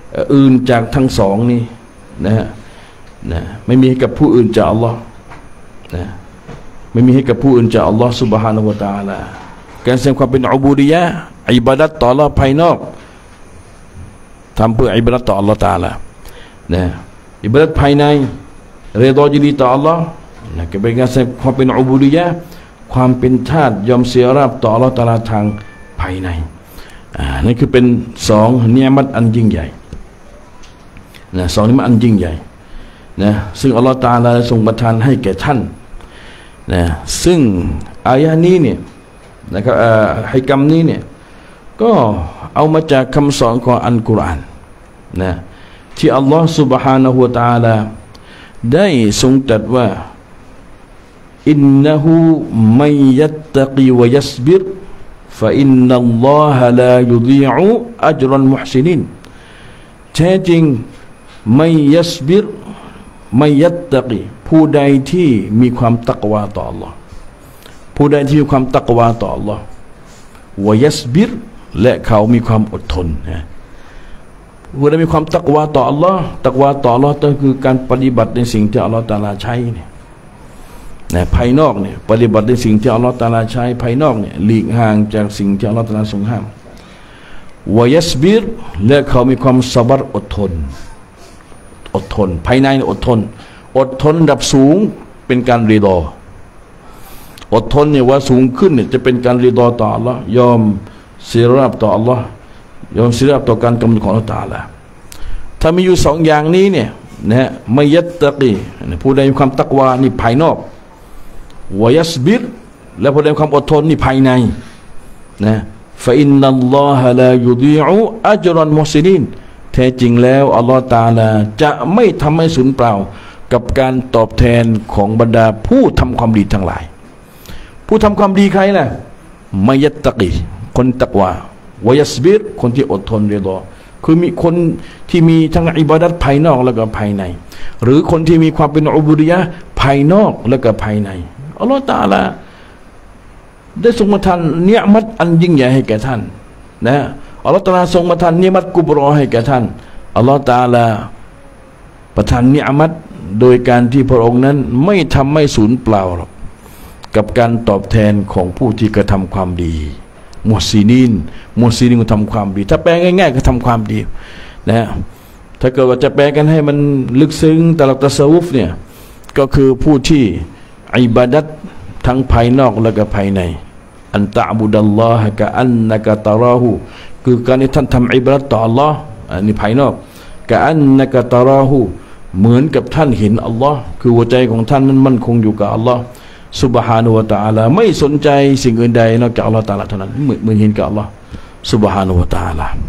[SPEAKER 1] อื่นจากทั้งสองนี่นะไม่มีให้กับผู้อื่นจากอัลลอฮ์นะไม่มีให้กับผู้อื่นจากอัลลอฮ์ سبحانه และ تعالى การแสดงความเป็นอุบูดิยะห์อิบาดัตต่ออัลลอฮ์ภายนอกทำเพื่ออิบาดัตต่ออัลลอฮ์ تعالى นะอิบาดัตภายในเรดอยินดีต่ออัลลอฮ์นะก็เป็นการแสดงความเป็นอุบูดิยะห์ความเป็นทาสยอมเสียราบต่ออัลลอฮ์ تعالى ทางภายในนี่คือเป็นสองเนียมัตอันยิ่งใหญ่นะสองเนียมัตอันยิ่งใหญ่นะซึ่งอัลลอฮฺตะอาลาทรงประทานให้แก่ท่านนะซึ่งอายะนี้เนี่ยนะครับให้กรรมนี้เนี่ยก็เอามาจากคำสอนของอัลกุรอานนะที่อัลลอฮฺ سبحانه และ تعالى ได้ทรงตรัสว่าอินนะฮูมัยยัตตะกีวะยัสบิรฟะอินนัลลอฮะลายุฎีอุอัจรัลมุฮซินินแท้จริงมัยยัสบิรไม่ยัตตะกีผู้ใดที่มีความตักวาต่อ Allah ผู้ใดที่มีความตักวาต่อ Allah วะยัสบิรและเขามีความอดทนนะผู้ใดมีความตักวาต่อ Allah ตักวาต่อ Allah ก็คือการปฏิบัติในสิ่งที่ Allah ตะอาลาใช้เนี่ยนะภายนอกเนี่ยปฏิบัติในสิ่งที่ Allah ตะอาลาใช้ภายนอกเนี่ยหลีกห่างจากสิ่งที่ Allah ตะอาลาทรงห้ามวะยัสบิรและเขามีความสับรอดทนภายในอดทนระดับสูงเป็นการรีดออดทนเนี่ยว่าสูงขึ้นเนี่ยจะเป็นการรีดอต่อ Allah ยอมเสียราบต่อ Allah ยอมเสียราบต่อการกำหนดของ Allah ตะอาลาถ้ามีอยู่สองอย่างนี้เนี่ยนะไม่ยัตตะกีผู้ใดมีความตักวานี่ภายนอกวะยัสบิรและผู้ใดมีความอดทนนี่ภายในนะฟะอินนัลลอฮะลายุฎีอุอัจรัลมุฮซินีนแท้จริงแล้วอัลลอฮฺตะอาลาจะไม่ทำให้สูญเปล่ากับการตอบแทนของบรรดาผู้ทำความดีทั้งหลายผู้ทำความดีใครล่ะมัยยัตตะกีคนตักวาวะยัสบิรคนที่อดทนรีดอคือมีคนที่มีทั้งอิบาดัตภายนอกแล้วก็ภายในหรือคนที่มีความเป็นอุบุดิยะห์ภายนอกแล้วก็ภายในอัลลอฮฺตะอาลาได้ทรงประทานเนียมัตอันยิ่งใหญ่ให้แก่ท่านนะอัลลอฮฺตะอาลาทรงประทานเนียมัตกุบรอให้แก่ท่านอัลลอฮฺตะอาลาประทานเนียมัตโดยการที่พระองค์นั้นไม่ทำให้สูญเปล่าหรอกกับการตอบแทนของผู้ที่กระทำความดีมุฮซินีนก็ทำความดีถ้าแปลง่ายๆก็ทำความดีนะถ้าเกิดว่าจะแปลกันให้มันลึกซึ้งตลักตะซาวุฟเนี่ยก็คือผู้ที่อิบาดัตทั้งภายนอกและก็ภายในอันตะอ์บุดัลลอฮะกะอันนะกะตะราหูคือการที่ท่านทำอิบาดัตต่อ Allah อันนี้ภายนอกกะอันนะกะตะราหูเหมือนกับท่านเห็นอัลลอฮ์คือหัวใจของท่านนั้นมั่นคงอยู่กับอัลลอฮ์ซุบฮานะฮูวะตะอาลาไม่สนใจสิ่งอื่นใดนอกจากอัลลอฮ์ตะอาลาเท่านั้นเหมือนเห็นกับอัลลอฮ์ซุบฮานะฮูวะตะอาลา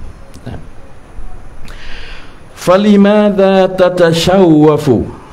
[SPEAKER 1] فلماذا تتشوف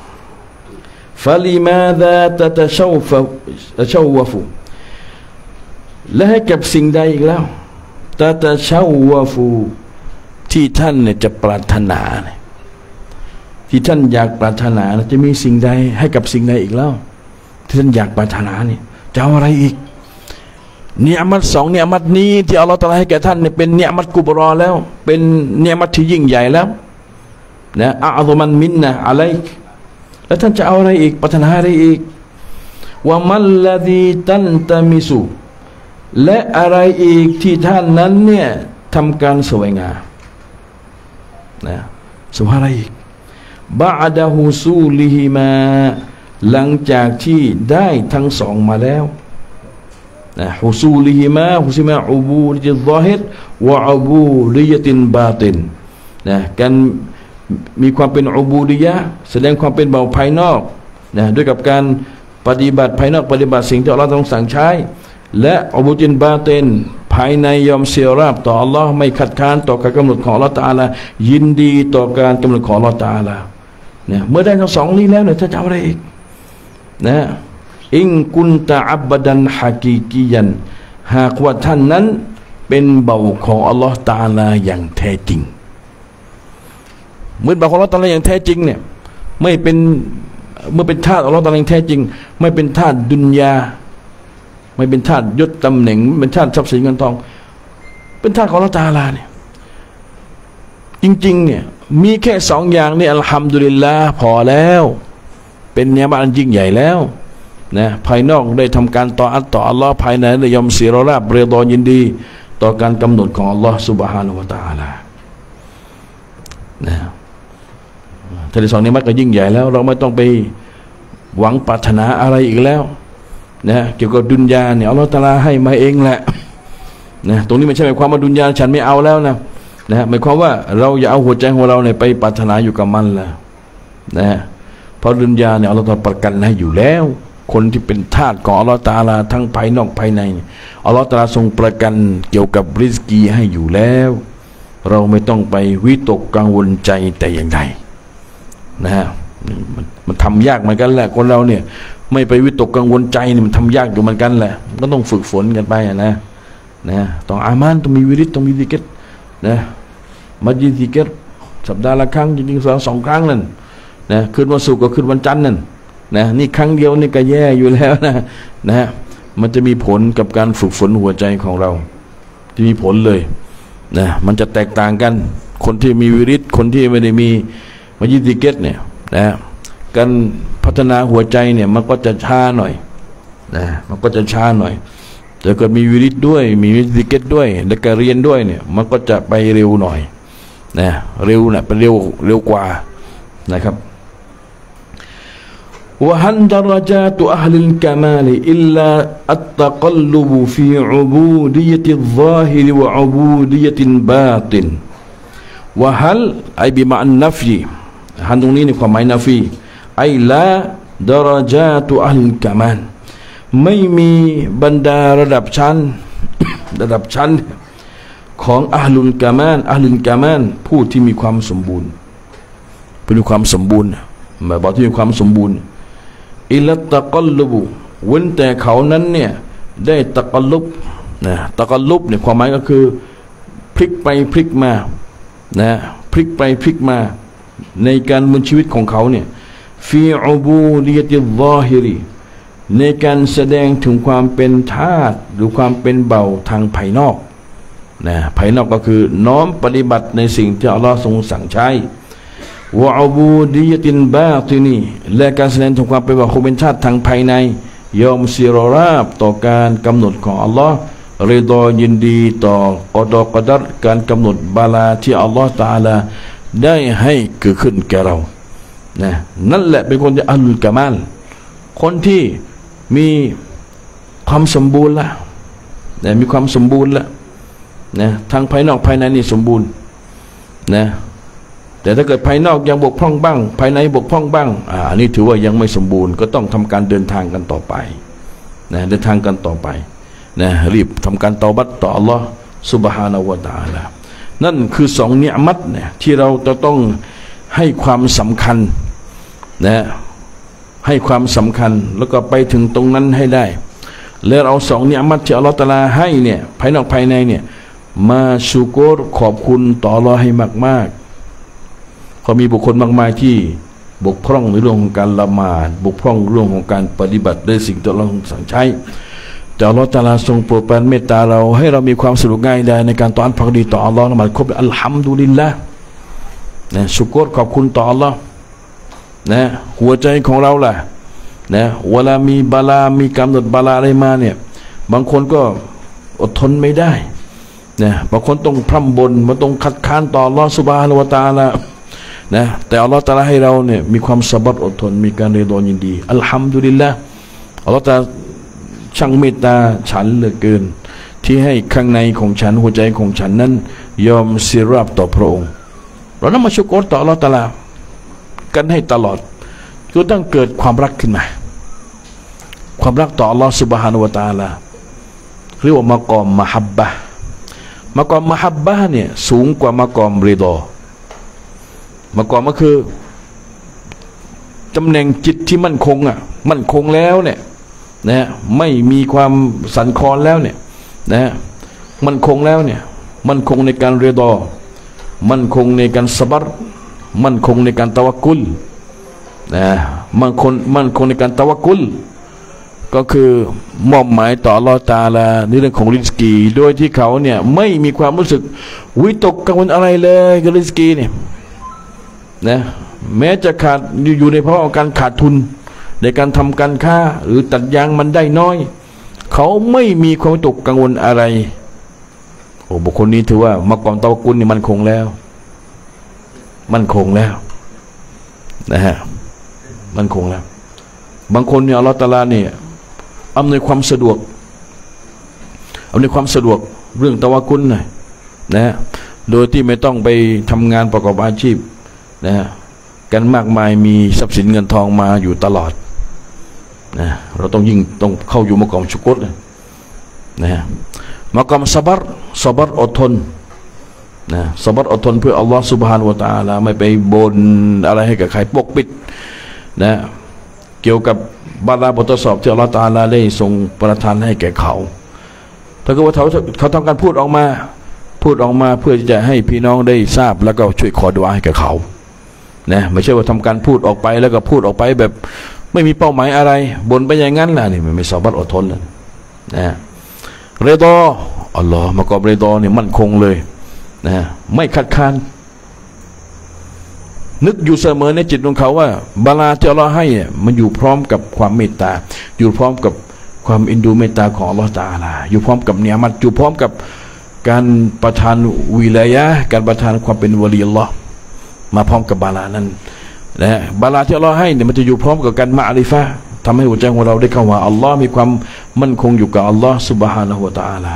[SPEAKER 1] และให้กับสิ่งใดอีกแล้วตะตะชาวฟูที่ท่านเนี่ยจะปรารถนาที่ท่านอยากปรารถนาจะมีสิ่งใดให้กับสิ่งใดอีกแล้วที่ท่านอยากปรารถนาเนี่ยจะเอาอะไรอีกเนียมัตสองเนียมัตนี้ที่อัลลอฮฺตะอาลาให้แก่ท่านเนี่ยเป็นเนียมัตกุบรอแล้วเป็นเนียมัตที่ยิ่งใหญ่แล้วนะอัลลอมันมินนะอะลัยกแล้วท่านจะเอาอะไรอีกปรารถนาอะไรอีกวะมัลลดีตันตะมิสุและอะไรอีกที่ท่านนั้นเนี่ยทำการแสวงหานะสวอะไรอีกบะอดะฮูซูลิฮิมาหลังจากที่ได้ทั้งสองมาแล้วนะฮูซูลิฮิมาอุบูดิยัตซอฮิรวะอุบูดิยัตินบาตินนะการมีความเป็นอุบูดิยะห์แสดงความเป็นเบาภายนอกนะด้วยกับการปฏิบัติภายนอกปฏิบัติสิ่งที่อัลเลาะห์ทรงสั่งใช้และอุบูดินบาตินภายในยอมเสียราบต่ออัลลอฮ์ไม่ขัดขานต่อการกำหนดของอัลลอฮ์ตะอาลายินดีต่อการกำหนดของอัลลอฮ์ตะอาลาเนี่ยเมื่อได้ทั้งสองนี้แล้วเนี่ยถ้าจะเอาอะไรอีกนะอิงกุนตะอับบดันฮะกีกียันหากว่าท่านนั้นเป็นเบาของอัลลอฮ์ตะอาลาอย่างแท้จริงเมื่อเบาของอัลลอฮ์ตะอาลาอย่างแท้จริงเนี่ยไม่เป็นเมื่อเป็นทาสอัลลอฮ์ตะอาลาอย่างแท้จริงไม่เป็นทาสดุนยาไม่เป็นทาสยศตำแหน่งเป็นทาสทรัพย์สินเงินทองเป็นทาสของอัลเลาะห์ตะอาลาเนี่ยจริงๆเนี่ยมีแค่สองอย่างนี่อัลฮัมดุลิลลาห์พอแล้วเป็นเนียมะอันยิ่งใหญ่แล้วนะภายนอกได้ทำการต่ออัลต่ออัลลอฮ์ภายในได้ยอมเสียรราบเรดอยินดีต่อการกำหนดของอัลลอฮ์ซุบฮานะฮูวะตะอาลานะถ้าได้สองเนียมะก็ยิ่งใหญ่แล้วเราไม่ต้องไปหวังปรารถนาอะไรอีกแล้วนะเกี่ยวกับดุนยาเนี่ยอัลลอฮ์ตะอาลาให้มาเองแหละนะตรงนี้ไม่ใช่หมายความว่าดุนยาฉันไม่เอาแล้วนะหมายความว่าเราอย่าเอาหัวใจของเราเนี่ยไปปรารถนาอยู่กับมันละนะเพราะดุนยาเนี่ยอัลลอฮ์ประกันให้อยู่แล้วคนที่เป็นทาสของอัลลอฮ์ตะอาลาทั้งภายนอกภายในอัลลอฮ์ตะอาลาทรงประกันเกี่ยวกับริสกีให้อยู่แล้วเราไม่ต้องไปวิตกกังวลใจแต่อย่างใดนะฮะมันทำยากเหมือนกันแหละคนเราเนี่ยไม่ไปวิตกกังวลใจเนี่ยมันทำยากอยู่เหมือนกันแหละก็ต้องฝึกฝนกันไปนะต้องอามานต้องมีวิริตต้องมีซิกรนะมัสยิดซิกรสัปดาห์ละครั้งจริงๆสองครั้งนั่นนะคืนวันศุกร์ก็คืนวันจันทร์นั่นนะนี่ครั้งเดียวนี่ก็แย่อยู่แล้วนะมันจะมีผลกับการฝึกฝนหัวใจของเราจะมีผลเลยนะมันจะแตกต่างกันคนที่มีวิริตคนที่ไม่ได้มีมัสยิดซิกรเนี่ยนะการพัฒนาหัวใจเนี่ยมันก็จะช้าหน่อยนะมันก็จะช้าหน่อยแต่เกิดมีวิริตด้วยมีซิกรด้วยแล้วก็เรียนด้วยเนี่ยมันก็จะไปเร็วหน่อยนะเร็วนะเป็นเร็วกว่านะครับวะฮันดะรจาตุอัลลิลกะมาลอิลลาอัตตะกัลลุบฟีอุบูดิยะติซอฮิรวะอุบูดิยะตินบาตินวะฮัลไอบิมะอันนัฟยฮันตรงนี้ในความหมายนัฟีไอลาดะรจาตุอัลลิลกะมาลไม่มีบรรดาระดับชั้น ของอัลลุลกามานผู้ที่มีความสมบูรณ์เป็นความสมบูรณ์หมายบอกที่มีความสมบูรณ์อิลัตตะกัลลุบเว้นแต่เขานั้นเนี่ยได้ตะกัลลุบนะตะกัลลุบเนี่ยความหมายก็คือพลิกไปพลิกมานะพลิกไปพลิกมาในการดำเนินชีวิตของเขาเนี่ยฟีอุบูดิยะติซอฮิรีในการแสดงถึงความเป็นทาสหรือความเป็นเบาทางภายนอกนะภายนอกก็คือน้อมปฏิบัติในสิ่งที่อัลลอฮ์ทรงสั่งใช้วะอูบูดิยะตินบาตินีและการแสดงถึงความเป็นเบาความเป็นทาสทางภายในยอมเสียรราบต่อการกำหนดของอัลลอฮ์เรดอยินดีต่อกอดอกดัรการกำหนดบาลาที่อัลลอฮ์ตะอาลาได้ให้เกิดขึ้นแก่เรานะนั่นแหละเป็นคนที่อัลลุลกะมาลคนที่มีความสมบูรณ์ละนะมีความสมบูรณ์ละนะทางภายนอกภายในนี่สมบูรณ์นะแต่ถ้าเกิดภายนอกยังบกพร่องบ้างภายในบกพร่องบ้างอันนี้ถือว่ายังไม่สมบูรณ์ก็ต้องทำการเดินทางกันต่อไปนะเดินทางกันต่อไปนะรีบทำการเตาบัตต่ออัลลอฮ์ซุบฮานะฮูวะตะอาลานั่นคือสองเนียมัตเนี่ยที่เราจะต้องให้ความสำคัญนะให้ความสำคัญแล้วก็ไปถึงตรงนั้นให้ได้แล้วเอาสองเนียมัตที่อัลลอฮฺตะอาลาให้เนี่ยภายนอกภายในเนี่ยมาชูโกรขอบคุณต่ออัลลอฮ์ให้มากๆเขามีบุคคลมากมายที่บกพร่องในเรื่องของการละหมาดบกพร่องเรื่องของการปฏิบัติในสิ่งที่อัลลอฮ์สั่งใช้แต่อัลลอฮฺตะอาลาทรงโปรดปรานเมตตาเราให้เรามีความสะดวกง่ายได้ในการต่ออันพักดีต่ออัลลอฮ์ละหมาดครบอัลฮัมดุลิลละนะชูโกรขอบคุณต่ออัลลอฮ์นะหัวใจของเราล่ะนะเวลามีบาลามีกำหนดบาลาอะไรมาเนี่ยบางคนก็อดทนไม่ได้นะบางคนต้องพร่ำบ่นบางต้องคัดค้านต่ออัลลอฮฺซุบฮานะฮูวะตะอาลานะแต่อัลลอฮฺตะอาลาให้เราเนี่ยมีความสบัดอดทนมีการเรดอยินดีอัลฮัมดุลิลละอัลลอฮฺตะช่างเมตตาฉันเหลือเกินที่ให้ข้างในของฉันหัวใจของฉันนั้นยอมเสียราบต่อพระองค์เราต้องมาชุกรต่ออัลลอฮฺตะอาลากันให้ตลอดก็ต้องเกิดความรักขึ้นมาความรักต่ออัลลอฮฺซุบฮานะฮูวะตะอาลาเรียกว่ามากอมมะฮับบะมากอมมะฮับบะเนี่ยสูงกว่ามากอมริฎอมากอมก็คือตำแหน่งจิตที่มั่นคงมั่นคงแล้วเนี่ยนะไม่มีความสั่นคลอนแล้วเนี่ยนะมั่นคงแล้วเนี่ยมั่นคงในการริฎอมั่นคงในการสบัรมั่นคงในการตะวักกุลนะมั่นคงในการตะวักกุลก็คือมอบหมายต่ออัลเลาะห์ตะอาลาในเรื่องของริสกีโดยที่เขาเนี่ยไม่มีความรู้สึกวิตกกังวลอะไรเลยกับริสกีเนี่ยนะแม้จะขาดอยู่ในภาวะการขาดทุนในการทำการค้าหรือตัดยางมันได้น้อยเขาไม่มีความตกกังวลอะไรโอ้บุคคลนี้ถือว่ามักความตะวักกุลนี่มันคงแล้วนะฮะมันคงแล้วบางคนเนี่ยอัลเลาะห์ตะอาลาเนี่ยอำนวยความสะดวกเรื่องตะวักกุลนะโดยที่ไม่ต้องไปทำงานประกอบอาชีพนะกันมากมายมีทรัพย์สินเงินทองมาอยู่ตลอดนะเราต้องเข้าอยู่มากอมชุกรนะมากอมซะบัรอดทนนะซะบัรอดทนเพื่ออัลลอฮฺซุบฮานะฮูวะตะอาลาไม่ไปบ่นอะไรให้กับใครปกปิดนะเกี่ยวกับบาลาบททดสอบที่อัลลอฮฺตะอาลาได้ทรงประทานให้แก่เขาถ้าเกิดว่าเขาทำการพูดออกมาเพื่อจะให้พี่น้องได้ทราบแล้วก็ช่วยขอดุอาให้กับเขานะไม่ใช่ว่าทำการพูดออกไปแล้วก็พูดออกไปแบบไม่มีเป้าหมายอะไรบ่นไปอย่างนั้นล่ะนี่มันไม่ซอบัตอดทนนะเรดออัลลอฮ์มากอบเรดอเนี่ยมั่นคงเลยนะไม่คัดค้านนึกอยู่เสมอในจิตของเขาว่าบาลาที่อัลลอฮ์ให้มันอยู่พร้อมกับความเมตตาอยู่พร้อมกับความอินดูเมตตาของอัลลอฮ์ตะอาลาอยู่พร้อมกับเนียมัตอยู่พร้อมกับการประทานวิลัยะการประทานความเป็นวะลีอัลลอฮ์มาพร้อมกับบาลานั้นนะบาลาที่อัลลอฮ์ให้เนี่ยมันจะอยู่พร้อมกับการมะอาริฟะห์ทำให้หัวใจของเราได้เข้าหาอัลลอฮ์มีความมั่นคงอยู่กับอัลลอฮ์ซุบฮานะฮูวะตะอาลา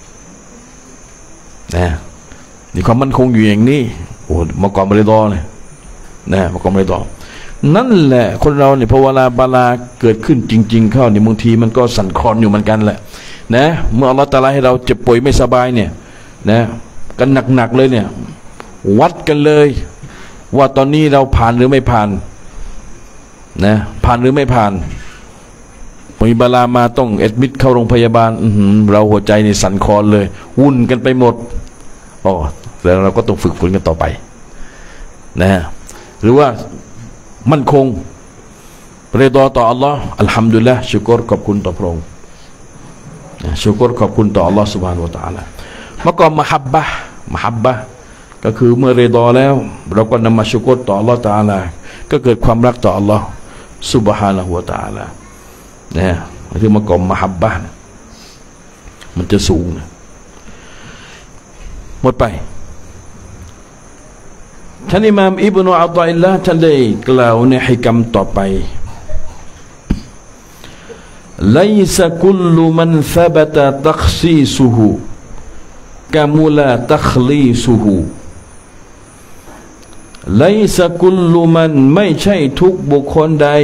[SPEAKER 1] นะมีความมั่นคงอยู่อย่างนี้โอ้มากอมเรดอเลยนะมากอมเรดอนั่นแหละคนเราเนี่ยพอเวลาบาลาเกิดขึ้นจริงๆเข้าเนี่ยบางทีมันก็สั่นคลอนอยู่เหมือนกันแหละนะเมื่ออัลลอฮ์ตะอาลาให้เราเจ็บป่วยไม่สบายเนี่ยนะกันหนักๆเลยเนี่ยวัดกันเลยว่าตอนนี้เราผ่านหรือไม่ผ่านนะผ่านหรือไม่ผ่านมีบาลามาต้องแอดมิดเข้าโรงพยาบาลเราหัวใจนี่สั่นคลอนเลยวุ่นกันไปหมดอ๋อแล้วเราก็ต้องฝึกฝนกันต่อไปนะหรือว่ามั่นคงเรดอต่ออัลลอฮ์อัลฮัมดุลิลละห์ชุกรขอบคุณต่อพระองค์ชุกรขอบคุณต่ออัลลอฮ์ซุบฮานะฮูวะตะอาลามากอมมะฮับบะห์ก็คือเมื่อเรดอแล้วเราก็นำมาชุกรต่ออัลลอฮ์ตะอาลาก็เกิดความรักต่ออัลลอฮ์ซุบฮานะฮูวะตะอาลานะคือมากอมมะฮับบะห์มันจะสูงนะหมดไปท่านอิหม่ามอิบนุอัฏฏออิลลาห์ท่านได้กล่าวในฮิกัมต่อไปليس كل من ثبت تخصيصه كمل تخليصه ليس كل من ไม่ใช่ทุกบุคคลใด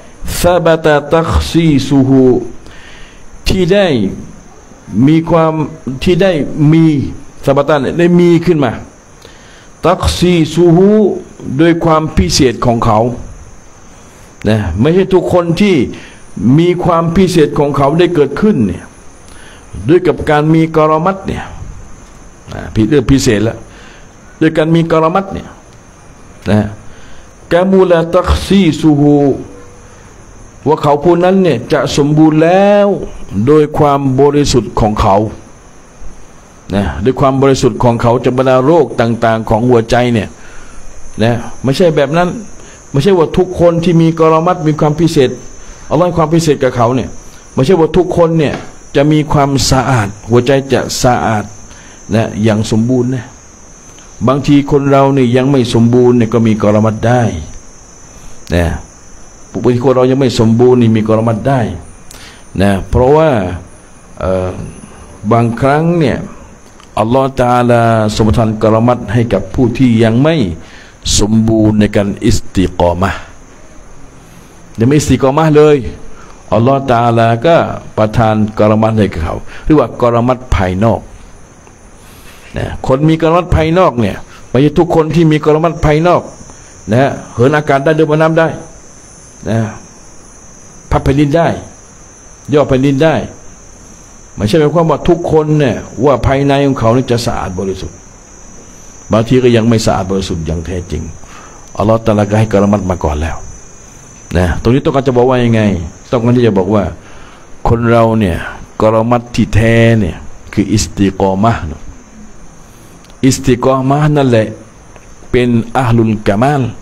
[SPEAKER 1] ثبت تخصيصه ที่ได้มีความที่ได้มีสบัตันได้มีขึ้นมาตักซีซูฮูโดยความพิเศษของเขานะไม่ใช่ทุกคนที่มีความพิเศษของเขาได้เกิดขึ้นเนี่ยด้วยกับการมีกรมัตเนี่ยผิดเรื่องพิเศษแล้วด้วยการมีกรมัตเนี่ยนะกามูลาตักซีซูฮูว่าเขาผู้นั้นเนี่ยจะสมบูรณ์แล้วโดยความบริสุทธิ์ของเขานะด้วยความบริสุทธิ์ของเขาจะบรรดาโรคต่างๆของหัวใจเนี่ยนะไม่ใช่แบบนั้นไม่ใช่ว่าทุกคนที่มีกรมัตมีความพิเศษอัลลอฮ์ให้ความพิเศษกับเขาเนี่ยไม่ใช่ว่าทุกคนเนี่ยจะมีความสะอาดหัวใจจะสะอาดนะอย่างสมบูรณ์นะบางทีคนเราเนี่ยยังไม่สมบูรณ์เนี่ยก็มีกรมัตได้นะบางทีคนเรายังไม่สมบูรณ์นี่มีกรมัตได้นะเพราะว่าบางครั้งเนี่ยอัลลอฮฺตะอาลาสมทานกรมัตให้กับผู้ที่ยังไม่สมบูรณ์ในการอิสติกอมะห์ยังไม่อิสติกอมะห์เลยอัลลอฮฺตะอาลาก็ประทานกรมัตให้กับเขาเรียกว่ากรมัตภายนอกนะคนมีกรมัตภายนอกเนี่ยไม่ใช่ทุกคนที่มีกรมัตภายนอกนะเหินอากาศได้เดินบนน้ำได้นะพับแผ่นดินได้ย่อแผ่นดินได้ไม่ใช่หมายความว่าทุกคนเนี่ยว่าภายในของเขานี่จะสะอาดบริสุทธิ์บางทีก็ยังไม่สะอาดบริสุทธิ์อย่างแท้จริงอัลลอฮฺตะอาลาก็ให้กรมัตมาก่อนแล้วนะตรงนี้ต้องการจะบอกว่ายังไงต้องการที่จะบอกว่าคนเราเนี่ยกรมัตที่แท้เนี่ยคืออิสติกอมะห์อิสติกอมะห์นั่นแหละเป็นอะห์ลุลกะมาล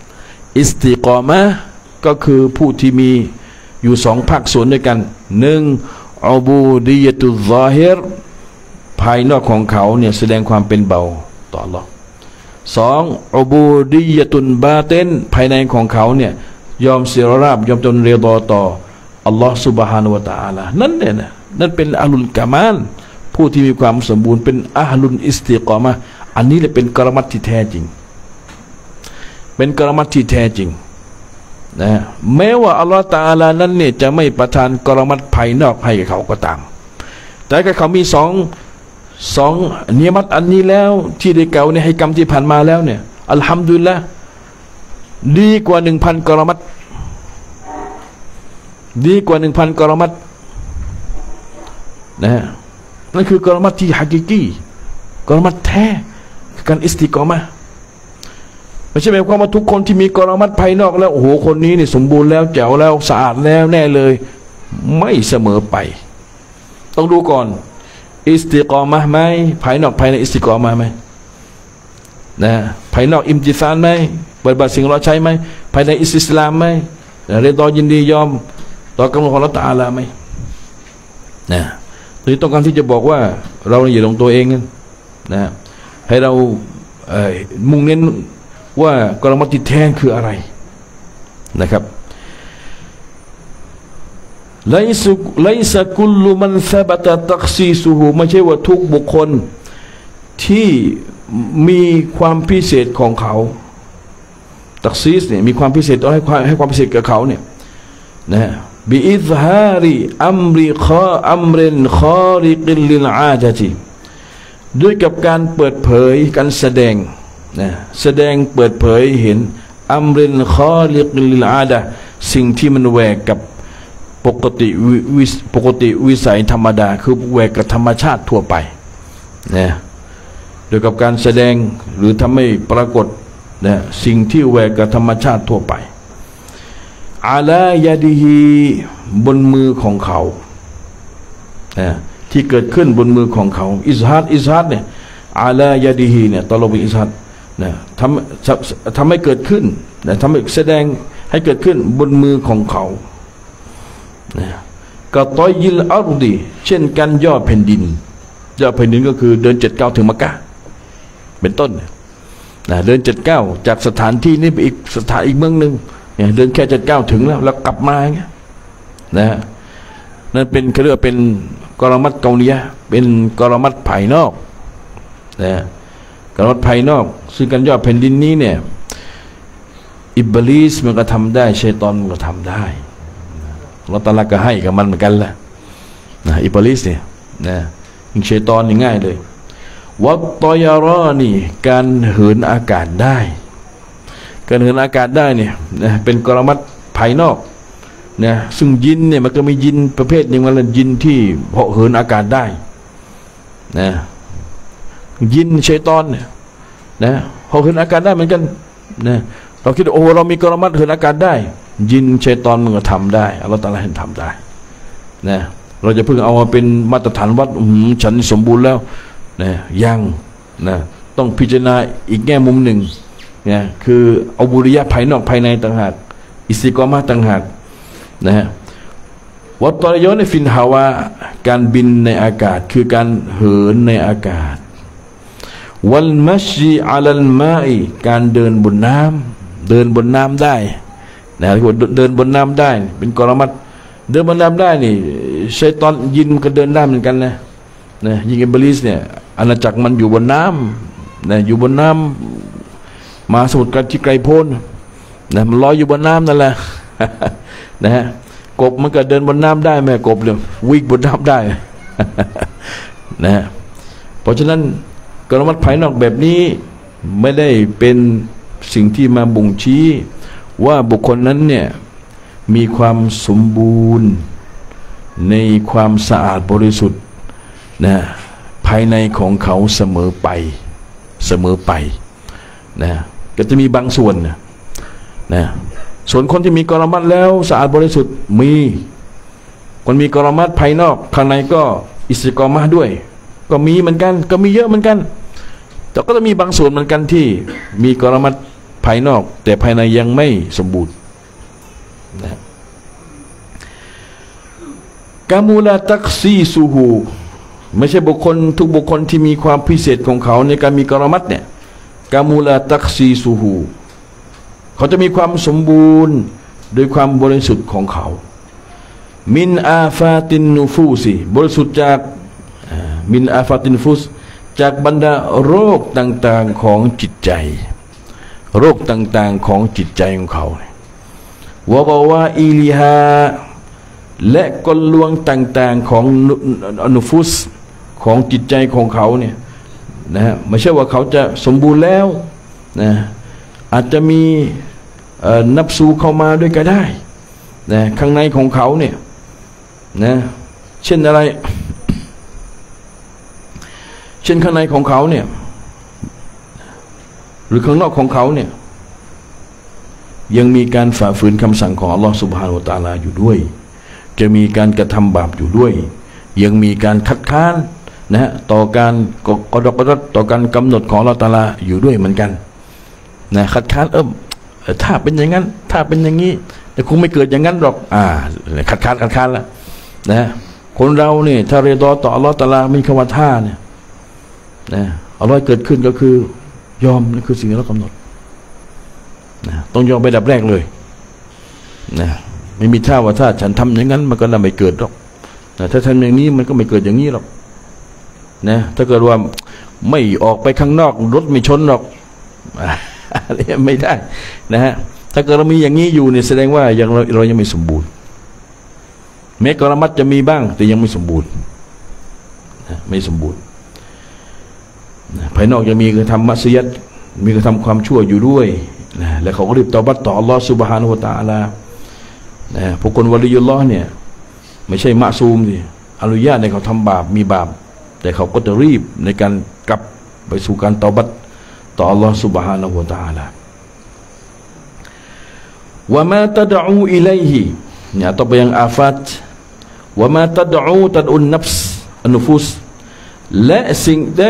[SPEAKER 1] อิสติกอมะห์ก็คือผู้ที่มีอยู่สองภาคส่วนด้วยกันหนึ่งอูบูดียะตุซอฮิรภายนอกของเขาเนี่ยแสดงความเป็นเบาต่อ Allah สองอูบูดียะตุนบาตินภายในของเขาเนี่ยยอมเสียราบยอมจนเรียดอต่ออัลลอฮ์ سبحانه และ تعالى นั่นเนี่ยนะนั่นเป็นอะลุลกะมานผู้ที่มีความสมบูรณ์เป็นอะลุลอิสติกอมะห์อันนี้แหละเป็นกรมัตที่แท้จริงเป็นกรมัตที่แท้จริงนะแม้ว่าอัลลอฮฺตะอาลานั้นเนี่ยจะไม่ประทานกรมัตภายนอกให้กับเขาก็ตามแต่ก็เขามีสองเนียมัตอันนี้แล้วที่ได้เก่าในให้กรรมที่ผ่านมาแล้วเนี่ยอัลฮัมดุลิลละห์ดีกว่า 1,000 กรมัตดีกว่า 1,000 กรมัตนะนั่นคือกรมัตที่ฮะกีกีกรมัตแท้คือการอิสติกอมะห์ไม่ใช่หมายความว่าทุกคนที่มีกรมัตภายนอกแล้วโอ้โหคนนี้นี่สมบูรณ์แล้วแจ๋วแล้วสะอาดแล้วแน่เลยไม่เสมอไปต้องดูก่อนอิสติกอมะห์ไหมภายนอกภายในอิสติกอมะห์ไหมนะภายนอกอิมติซานไหมปฏิบัติสิ่งเราใช้ไหมภายในอิสลามไหมเรียนต่อยินดียอมต่อกำหนดของอัลเลาะห์ตะอาลาไหมนะตรงนี้ต้องการที่จะบอกว่าเราอย่าลงตัวเองนะให้เรามุ่งเน้นว่ากรมัตที่แท้คืออะไรนะครับไลซะกุลลุมันซะบะตะตักซีซุฮูไม่ใช่ว่าทุกบุคคลที่มีความพิเศษของเขาตักซีสเนี่ยมีความพิเศษต้องให้ความพิเศษกับเขาเนี่ยนะบิอิซฮาริอัมริคอริกิลลิลอาดะติด้วยกับการเปิดเผยการแสดงนะแสดงเปิดเผยเห็นอัมรินคอลิกิลลิลอาดะสิ่งที่มันแหวกกับปกติวิสัยธรรมดาคือแหวกกับธรรมชาติทั่วไปนะโดยกับการแสดงหรือทำให้ปรากฏนะสิ่งที่แหวกกับธรรมชาติทั่วไปอาลายาดีฮีบนมือของเขานะที่เกิดขึ้นบนมือของเขาอิซฮัดเนี่ยอาลายาดีฮีเนี่ยตลบอิซฮัดนะทำให้เกิดขึ้นนะทำให้แสดงให้เกิดขึ้นบนมือของเขานะก็ตอยยิลอัรดีเช่นกันย่อแผ่นดินก็คือเดิน79ถึงมักกะห์เป็นต้นนะเดิน79จากสถานที่นี้ไปอีกสถานอีกเมืองหนึ่งเนี่ยเดินแค่79ถึงแล้วกลับมาอย่างเงี้ยนะนั่นเป็นเขาเรียกว่าเป็นกรมัตเกาเนียเป็นกรมัตภายนอกนะกรมัตภายนอกซึ่งการย่อแผ่นดินนี้เนี่ยอิบลิสมันก็ทำได้ชัยฏอนมันก็ทำได้เราตะลักก็ให้กับมันเหมือนกันแหละนะอิบลิสเนี่ยนะยิงชัยฏอนง่ายเลยวัตตอยารอนี่การเหินอากาศได้การเหินอากาศได้เนี่ยนะเป็นกรมัตภายนอกนะซึ่งยินเนี่ยมันก็มียินประเภทหนึ่งมันเป็นยินที่เหาะเหินอากาศได้นะยินชัยฏอนเนี่ยนะเหาะเหินอากาศได้เหมือนกันนะเราคิดโอ้เรามีกรมัตเหินอากาศได้ยินชัยฏอนมันก็ทำได้อัลเลาะห์ตะอาลาให้ทำได้นะเราจะเพิ่งเอามาเป็นมาตรฐานวัดฉันสมบูรณ์แล้วนะยังนะต้องพิจารณาอีกแง่มุมหนึ่งนะคือเอาบุริยะภายนอกภายในต่างหากอิสติกอมะห์ต่างหากนะฮะวัตตอยอนในฟินฮาวาการบินในอากาศคือการเหินในอากาศวัลมัชยีอัลลมาอิการเดินบนน้ำได้นะเดินบนน้ำได้เป็นกรมัตเดินบนน้ำได้นี่ชัยฏอนยินก็เดินได้เหมือนกันนะยิงอิบลิสเนี่ยอาณาจักรมันอยู่บนน้ำนะอยู่บนน้ำมาสมุทรกันที่ไกลโพ้นนะมันลอยอยู่บนน้ำนั่นแหละนะฮะกบมันก็เดินบนน้ำได้แม่กบเลยวิ่งบนน้ำได้นะฮะเพราะฉะนั้นกรมัตภายนอกแบบนี้ไม่ได้เป็นสิ่งที่มาบ่งชี้ว่าบุคคลนั้นเนี่ยมีความสมบูรณ์ในความสะอาดบริสุทธิ์นะภายในของเขาเสมอไปนะก็จะมีบางส่วนนะส่วนคนที่มีกรมัตแล้วสะอาดบริสุทธิ์มีคนมีกรมัตภายนอกข้างในก็อิสติกอมะห์ด้วยก็มีเหมือนกันก็มีเยอะเหมือนกันแต่ก็จะมีบางส่วนเหมือนกันที่มีกรมัตภายนอกแต่ภายในยังไม่สมบูรณ์นะกามูลาตักซีซูฮูไม่ใช่บุคคลทุกบุคคลที่มีความพิเศษของเขาในการมีกรมัตเนี่ยกามูลาตักซีซูฮูเขาจะมีความสมบูรณ์โดยความบริสุทธิ์ของเขามินอาฟาตินนูฟูซีบริสุทธิ์จากมินอาฟาตินนูฟูสจากบรรดาโรคต่างๆของจิตใจโรคต่างๆของจิตใจของเขาวะกวาอิลิฮาและกลลวงต่างๆของนูฟุสของจิตใจของเขาเนี่ยนะฮะไม่ใช่ว่าเขาจะสมบูรณ์แล้วนะอาจจะมีนับสูเข้ามาด้วยก็ได้นะข้างในของเขาเนี่ยนะเช่นอะไร เช่นข้างในของเขาเนี่ยหรือข้างนอกของเขาเนี่ยยังมีการฝ่าฝืนคำสั่งของอัลลอฮฺซุบฮานะฮูวะตะอาลาอยู่ด้วยจะมีการกระทำบาปอยู่ด้วยยังมีการคัดค้านนะฮะต่อการกอดต่อการกำหนดของอัลลอฮฺตะอาลาอยู่ด้วยเหมือนกันนะคัดค้านถ้าเป็นอย่างนั้นถ้าเป็นอย่างนี้แต่คงไม่เกิดอย่างนั้นหรอกคัดค้านแล้วนะคนเราเนี่ยถ้าเรดอต่ออัลลอฮฺตะอาลามีคำว่าท่าเนี่ยนะอัลลอฮฺเกิดขึ้นก็คือยอมนั่นคือสิ่งที่เรากำหนดนะต้องยอมไปดับแรกเลยนะไม่มีท่าว่าถ้าฉันทำอย่างนั้นมันก็ไม่เกิดหรอกนะถ้าทำอย่างนี้มันก็ไม่เกิดอย่างนี้หรอกนะถ้าเกิดว่าไม่ออกไปข้างนอกรถไม่ชนหรอกอะไรไม่ได้นะฮะถ้าเกิดเรามีอย่างนี้อยู่เนี่ยแสดงว่าเรายังไม่สมบูรณ์แม้กรมัตจะมีบ้างแต่ยังไม่สมบูรณ์นะไม่สมบูรณ์ภายนอกยังมีการทำมัสยิดมีการทำความชั่วอยู่ด้วยนะและเขาก็รีบตอบัตต่ออัลลอฮฺซุบฮานะฮูวะตะอาลานะพวกคนวะลียุลลอฮ์เนี่ยไม่ใช่มะซูมสิอนุญาตในเขาทำบาปมีบาปแต่เขาก็จะรีบในการกลับไปสู่การตอบัตต่ออัลลอฮฺซุบฮานะฮูวะตะอาลาวะมาตัดอูอิลัยฮิเนี่ยต่อไปยังอาฟัตวะมาตัดอูตัดอุนนัฟส์อันนุฟุสและสิ่งที่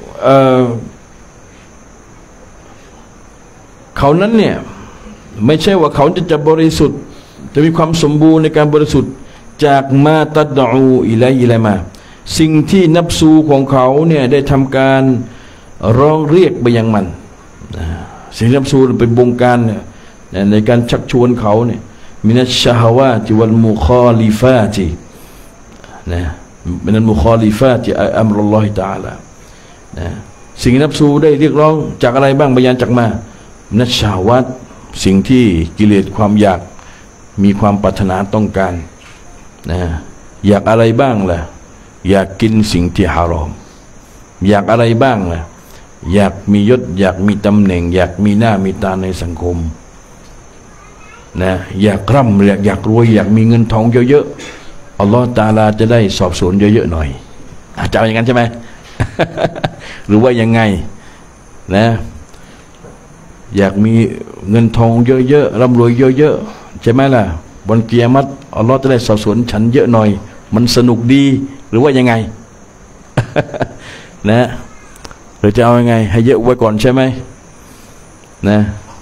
[SPEAKER 1] เขานั้นเนี่ยไม่ใช่ว่าเขาจะบริสุทธิ์จะมีความสมบูรณ์ในการบริสุทธิ์จากมาตัดอูอิลัยฮิมาสิ่งที่นับสูของเขาเนี่ยได้ทำการร้องเรียกไปยังมันสิ่งนับสูไปบงการในการชักชวนเขาเนี่ยมินัชชะฮาวาติวัลมุคอลิฟาตินะมินัลมุคอลิฟาติอัมรุลลอฮิตะอาลานะสิ่งนับสูได้เรียกร้องจากอะไรบ้างบรรยายจากมานัชชาวัตสิ่งที่กิเลสความอยากมีความปรารถนาต้องการนะอยากอะไรบ้างล่ะอยากกินสิ่งที่ฮารอมอยากอะไรบ้างล่ะอยากมียศอยากมีตำแหน่งอยากมีหน้ามีตาในสังคมนะอยากร่ำอยากรวยอยากมีเงินทองเยอะๆอัลลอฮฺตะอาลาจะได้สอบสวนเยอะๆหน่อยจะเอาอย่างนั้นใช่ไหม หรือว่ายังไงนะอยากมีเงินทองเยอะๆร่ำรวยเยอะๆใช่ไหมล่ะบนกิยามะฮ์อัลลอฮฺจะได้สอบสวนฉันเยอะหน่อยมันสนุกดีหรือว่ายังไง นะหรือจะเอายังไงให้เยอะไว้ก่อนใช่ไหมนะ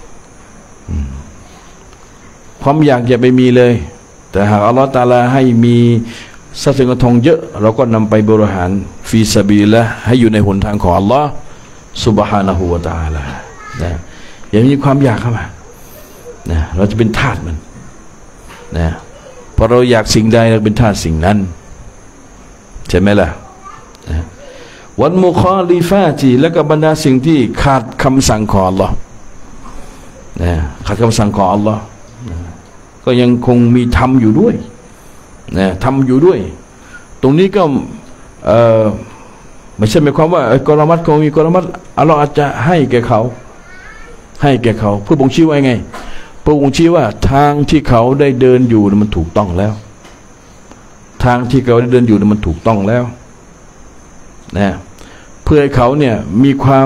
[SPEAKER 1] ความอยากอย่าไปมีเลยแต่หากอัลลอฮฺตะอาลาให้มีทรัพย์สินเงินทองเยอะเราก็นำไปบริหารฟีซาบิลิลละห์ให้อยู่ในหนทางของอัลลอฮฺซุบฮานะฮูวะตะอาลานะอย่ามีความอยากเข้ามานะเราจะเป็นทาสมันนะพอเราอยากสิ่งใดเราเป็นทาสสิ่งนั้นใช่ไหมล่ะนะวันมุคอลิฟาตีและก็บรรดาสิ่งที่ขาดคำสั่งของอัลลอฮ์นะขาดคำสั่งของอัลลอฮ์ก็ยังคงมีทำอยู่ด้วยนะทำอยู่ด้วยตรงนี้ก็ไม่ใช่หมายความว่ากรมัตเขามีกรมัตอัลลอฮ์อาจจะให้แก่เขาเพื่อบ่งชี้ว่าไงเพื่อบ่งชี้ว่าทางที่เขาได้เดินอยู่มันถูกต้องแล้วทางที่เขาได้เดินอยู่มันถูกต้องแล้วนะเพื่อให้เขาเนี่ยมีความ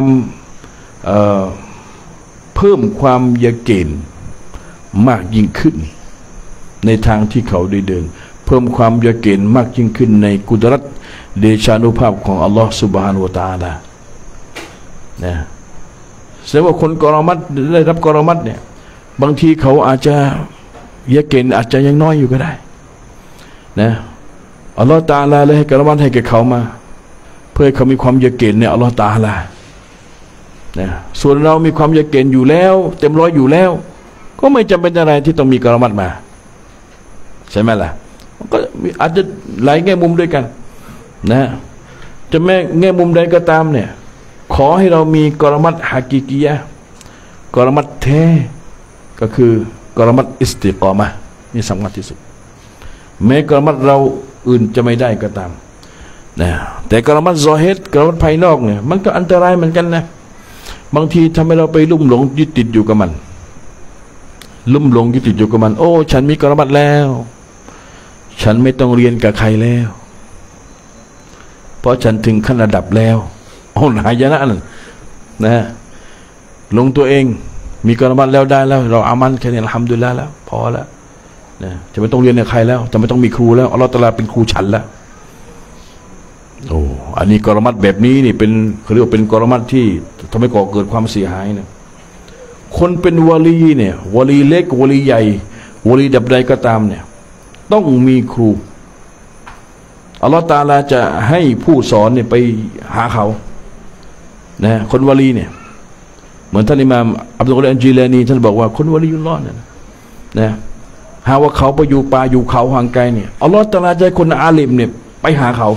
[SPEAKER 1] เพิ่มความยะเกนมากยิ่งขึ้นในทางที่เขาได้เดินเพิ่มความยะเกนมากยิ่งขึ้นในกุดรัตเดชานุภาพของอัลลอฮฺซุบฮานะฮูวะตะอาลานะแสดงว่าคนกรมัตได้รับกรมัตเนี่ยบางทีเขาอาจจะยะเกณฑ์อาจจะยังน้อยอยู่ก็ได้นะอัลลอฮฺตะอาลาเลยให้กรมัตให้แก่เขามาเพื่อให้เขามีความยะเกณฑ์เนี่ยอัลลอฮฺตะอาลานะส่วนเรามีความยะเกณฑ์อยู่แล้วเต็มร้อยอยู่แล้วก็ไม่จำเป็นอะไรที่ต้องมีกรมัตมาใช่ไหมล่ะก็อาจจะหลายแง่มุมด้วยกันนะจะแม้แง่มุมใดก็ตามเนี่ยขอให้เรามีกรมัตฮะกีกียะกรมัตแท้ก็คือกรมัตอิสติกอมะนี่สำคัญที่สุดแม้กรมัตเราอื่นจะไม่ได้ก็ตามนะแต่กรมัตซอฮิรกรมัตภายนอกเนี่ยมันก็อันตรายเหมือนกันนะบางทีทำให้เราไปลุ่มหลงยึดติดอยู่กับมันลุ่มหลงยึดติดอยู่กับมันโอ้ฉันมีกรมัตแล้วฉันไม่ต้องเรียนกับใครแล้วเพราะฉันถึงขั้นระดับแล้วโอ้หายนะนั่นนะลงตัวเองมีกรมัตแล้วได้แล้วเราอามันแค่นี้อัลฮัมดุลิลละห์แล้วพอแล้วนะจะไม่ต้องเรียนกับใครแล้วจะไม่ต้องมีครูแล้วอัลลอฮฺตะอาลาเป็นครูฉันแล้วโอ้อันนี้กรมัตแบบนี้นี่เป็นเขาเรียกว่าเป็นกรมัตที่ทำให้ก่อเกิดความเสียหายนะคนเป็นวะลีเนี่ยวะลีเล็กวะลีใหญ่วะลีดับใดก็ตามเนี่ยต้องมีครูอัลลอฮฺตะอาลาจะให้ผู้สอนเนี่ยไปหาเขานะคนวะลีเนี่ยเหมือนท่านอิหม่ามอับดุลกอดีร อัลจีลานีท่านบอกว่าคนวะลียุลลอฮ์เนี่ยนะหาว่าเขาไปอยู่ป่าอยู่เขาห่างไกลเนี่ยอัลลอฮฺตะอาลาจะให้คนอาลิมเนี่ยไปหาเขา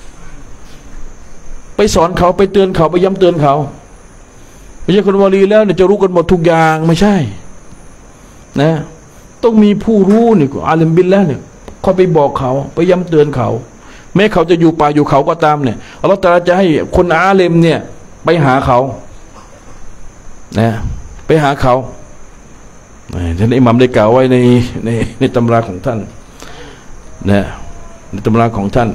[SPEAKER 1] ไปสอนเขาไปเตือนเขาไปย้ำเตือนเขาไม่ใช่คนวะลีแล้วเนี่ยจะรู้กันหมดทุกอย่างไม่ใช่นะต้องมีผู้รู้นี่อาลิมบิลละเนี่ยคอยไปบอกเขาไปย้ำเตือนเขาแม้เขาจะอยู่ป่าอยู่เขาก็ตามเนี่ยอัลลอฮฺตะอาลาจะให้คนอาลิมเนี่ยไปหาเขานะไปหาเขาท่านอิหมัมได้กล่าวไว้ในตำราของท่านนะในตำราของท่าน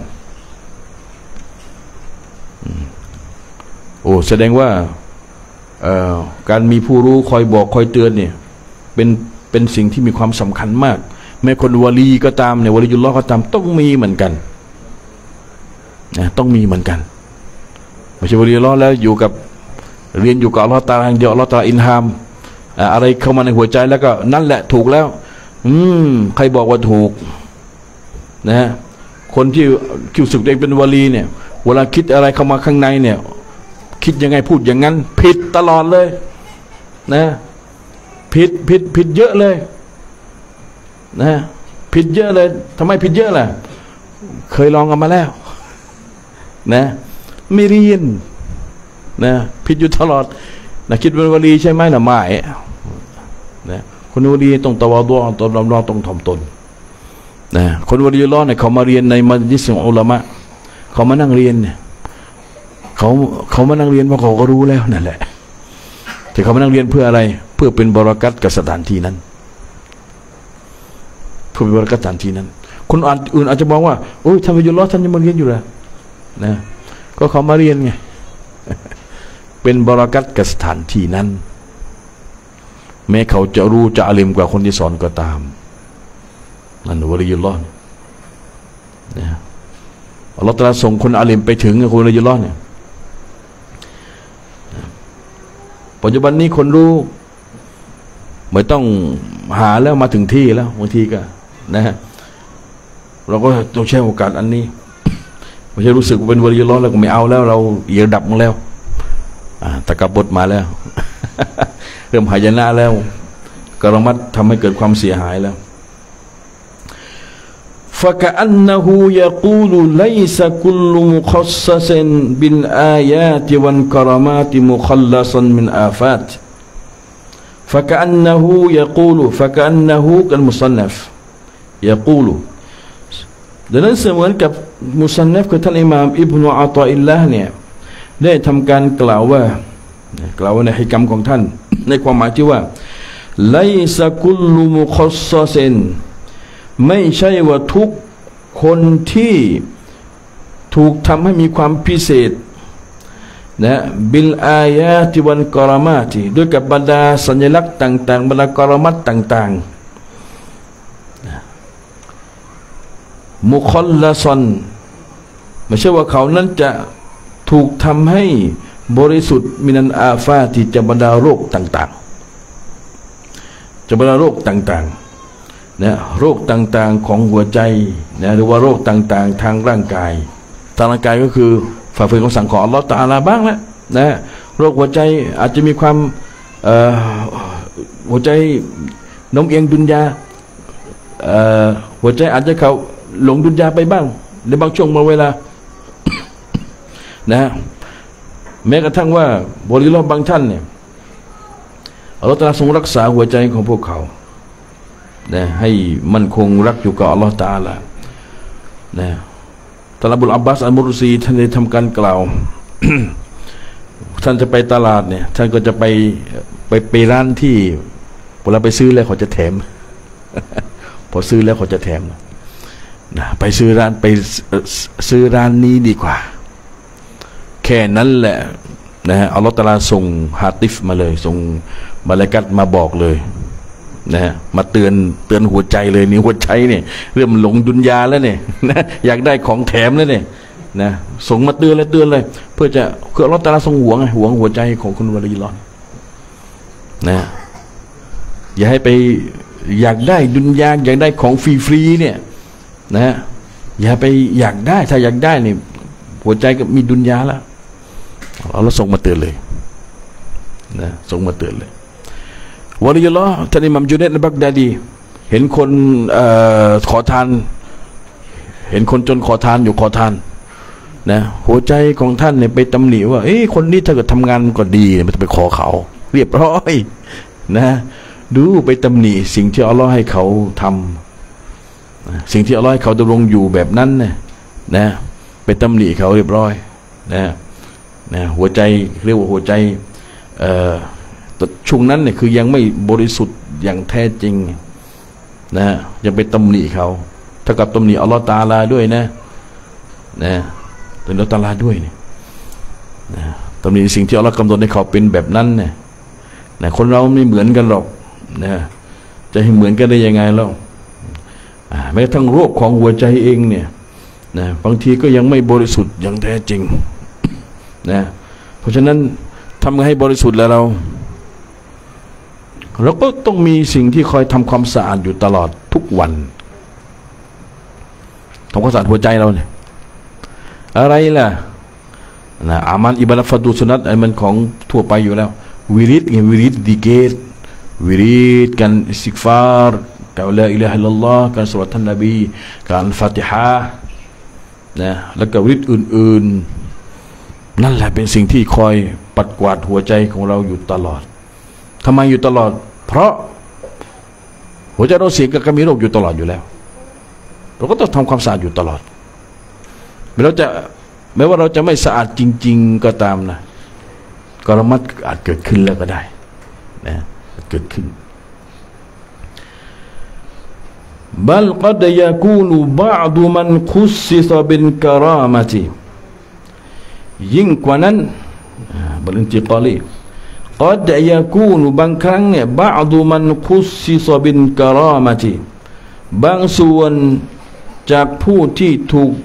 [SPEAKER 1] โอ้แสดงว่าการมีผู้รู้คอยบอกคอยเตือนเนี่ยเป็นสิ่งที่มีความสำคัญมากแม้คนวะลีก็ตามเนี่ยวะลียุลลอฮ์ก็ตามต้องมีเหมือนกันนะต้องมีเหมือนกันไม่ใช่วะลียุลลอฮ์แล้วอยู่กับเรียนอยู่กับอัลลอฮ์ตะอาลาอย่างเดียวอัลลอฮ์ตะอาลาอินฮามอะไรเข้ามาในหัวใจแล้วก็นั่นแหละถูกแล้วใครบอกว่าถูกนะคนที่รู้สึกตัวเองเป็นวะลีเนี่ยเวลาคิดอะไรเข้ามาข้างในเนี่ยคิดยังไงพูดอย่างนั้นผิดตลอดเลยนะผิดเยอะเลยนะผิดเยอะเลยทำไมผิดเยอะล่ะเคยลองกันมาแล้วนะไม่เรียนนะผิดอยู่ตลอดนะคิดเป็นวะลีใช่ไหมนะไม่นะคนวะลีต้องตะวาดุอ์ต้องรองต้องถ่อมตนนะคนวะลีอัลเลาะห์เนี่ยเขามาเรียนในมัสยิดของอุลามะเขามานั่งเรียนเนี่ยเขามานั่งเรียนเพราะเขาก็รู้แล้วนั่นแหละแต่เขามานั่งเรียนเพื่ออะไรเพื่อเป็นบารอกัตกับสถานที่นั้นเพื่อเป็นบารอกัตสถานที่นั้นคนอื่นอาจจะมองว่าโอ้ยท่านวะลีอัลเลาะห์ท่านยังมาเรียนอยู่เหรอนะก็เขามาเรียนไงเป็นบารอกัตกับสถานที่นั้นแม้เขาจะรู้จะอาลิมกว่าคนที่สอนก็ตามนั่นวะลียุลลอฮ์นะอัลลอฮฺตะอาลาส่งคนอาลิมไปถึงคนวะลียุลลอฮ์เนี่ยปัจจุบันนี้คนรู้ไม่ต้องหาแล้วมาถึงที่แล้วบางทีก็นะฮะเราก็ต้องใช้โอกาสอันนี้ไม่ใช่รู้สึกเป็นวะลียุลลอฮ์แล้วก็ไม่เอาแล้วเราเหยียดดับมึงแล้วตะกบดมาแล้ว เริ่มหายนะแล้วกรมัตทำให้เกิดความเสียหายแล้วفكأنه يقول ليس كل مخصص بالآيات والكرامات مخلصا من آفات فكأنه يقول فكأنه كالمصنف يقول ดังนั้นเสมือนกับมุซันนัฟคือท่านอิหม่ามอิบนุอาตออิลละห์เนี่ยได้ทำการกล่าวว่าในฮิกัมของท่านในความหมายที่ว่าไลซะกุลลุมุคัสซะซินไม่ใช่ว่าทุกคนที่ถูกทำให้มีความพิเศษนะบิลอายาติวันกรมาติด้วยกับบรรดาสัญลักษณ์ต่างๆบรรดากรมัตต่างๆมุคัลลัซันไม่ใช่ว่าเขานั้นจะถูกทำให้บริสุทธิ์มินันอาฟาที่จะบรรดาโรคต่างๆจะบรรดาโรคต่างๆนะโรคต่างๆของหัวใจนะหรือว่าโรคต่างๆทางร่างกายก็คือฝ่าฝืนคำสั่งของอัลลอฮฺตะอาลาบ้างแล้วนะโรคหัวใจอาจจะมีความหัวใจโน้มเอียงดุนยาหัวใจอาจจะเขาหลงดุนยาไปบ้างในบางช่วงบางเวลา นะแม้กระทั่งว่าบริโภคบางท่านเนี่ยอัลลอฮฺตะอาลาทรงรักษาหัวใจของพวกเขานะให้มั่นคงรักอยู่กับอัลลอฮฺตะอาลานะท่านอบูลอับบาสอัลมุรซีท่านได้ทำการกล่าว ท่านจะไปตลาดเนี่ยท่านก็จะไปร้านที่เวลาไปซื้อแล้วเขาจะแถม พอซื้อแล้วเขาจะแถมนะไปซื้อร้านนี้ดีกว่าแค่นั้นแหละนะฮะอัลลอฮฺตะอาลาส่งฮาติฟมาเลยส่งมลาอิกะฮ์มาบอกเลยนะฮะมาเตือนหัวใจเลยนี่หัวใจเนี่ยเริ่มหลงดุนยาแล้วเนี่ยนะอยากได้ของแถมแล้วเนี่ยนะส่งมาเตือนเลยเพื่ออัลลอฮฺตะอาลาทรงหวงหัวใจของคุณวะลีลอฮ์นะอย่าให้ไปอยากได้ดุนยาอยากได้ของฟรีๆเนี่ยนะอย่าไปอยากได้ถ้าอยากได้เนี่ยหัวใจก็มีดุนยาแล้วเราส่งมาเตือนเลยนะส่งมาเตือนเลยวะลีลอฮ์ท่านอิหม่ามจุนัยด์อัลบักดาดีเห็นคนขอทานเห็นคนจนขอทานอยู่ขอทานนะหัวใจของท่านเนี่ยไปตำหนิว่าคนนี้ถ้าเกิดทำงานก็ดีมันจะไปขอเขาเรียบร้อยนะดูไปตำหนิสิ่งที่อัลลอฮ์ให้เขาทำสิ่งที่อัลลอฮ์ให้เขาดำรงอยู่แบบนั้นนะไปตำหนิเขาเรียบร้อยนะหัวใจเรียกว่าหัวใจช่วงนั้นเนี่ยคือยังไม่บริสุทธิ์อย่างแท้จริงนะยังไปตำหนิเขาถ้ากับตำหนิอัลลอฮ์ตะอาลาด้วยนะตำหนิอัลลอฮ์ตะอาลาด้วยเนี่ยนะตำหนิสิ่งที่อัลลอฮ์กำหนดให้เขาเป็นแบบนั้นเนี่ยนะคนเราไม่เหมือนกันหรอกนะจะให้เหมือนกันได้ยังไงแล้วแม้กระทั่งโรคของหัวใจเองเนี่ยนะบางทีก็ยังไม่บริสุทธิ์อย่างแท้จริงนะเพราะฉะนั้นทำให้บริสุทธิ์แล้วเราก็ต้องมีสิ่งที่คอยทำความสะอาดอยู่ตลอดทุกวันทำความสะอาดหัวใจเราเนี่ยอะไรล่ะนะอามันอิบาดะห์ฟัดูสุนัตมันของทั่วไปอยู่แล้ววิริดดิเกตวิริดกันอิสติฆฟารกับลาอิลาฮะอิลลัลลอฮ์การสวดท่านนบีการฟาติฮะนะแล้วก็วิริดอื่นๆนั่นแหละเป็นสิ่งที่คอยปัดกวาดหัวใจของเราอยู่ตลอดทำไมอยู่ตลอดเพราะหัวใจเราเสียก็มีโรคอยู่ตลอดอยู่แล้วเราก็ต้องทำความสะอาดอยู่ตลอดแม้ว่าเราจะไม่สะอาดจริงๆก็ตามนะกรมัตอาจเกิดขึ้นแล้วก็ได้นะเกิดขึ้นบัลกัดยะกูนุบะอดุมันคุสซิซะบินกะรามะติยิ่งกว่านั้นบัลอินติกาลีกัดยะกูนุบางครั้งเนี่ยบะอดุมันคุสซิซะบินกะรามะติบางส่วนจากผู้ที่ถูก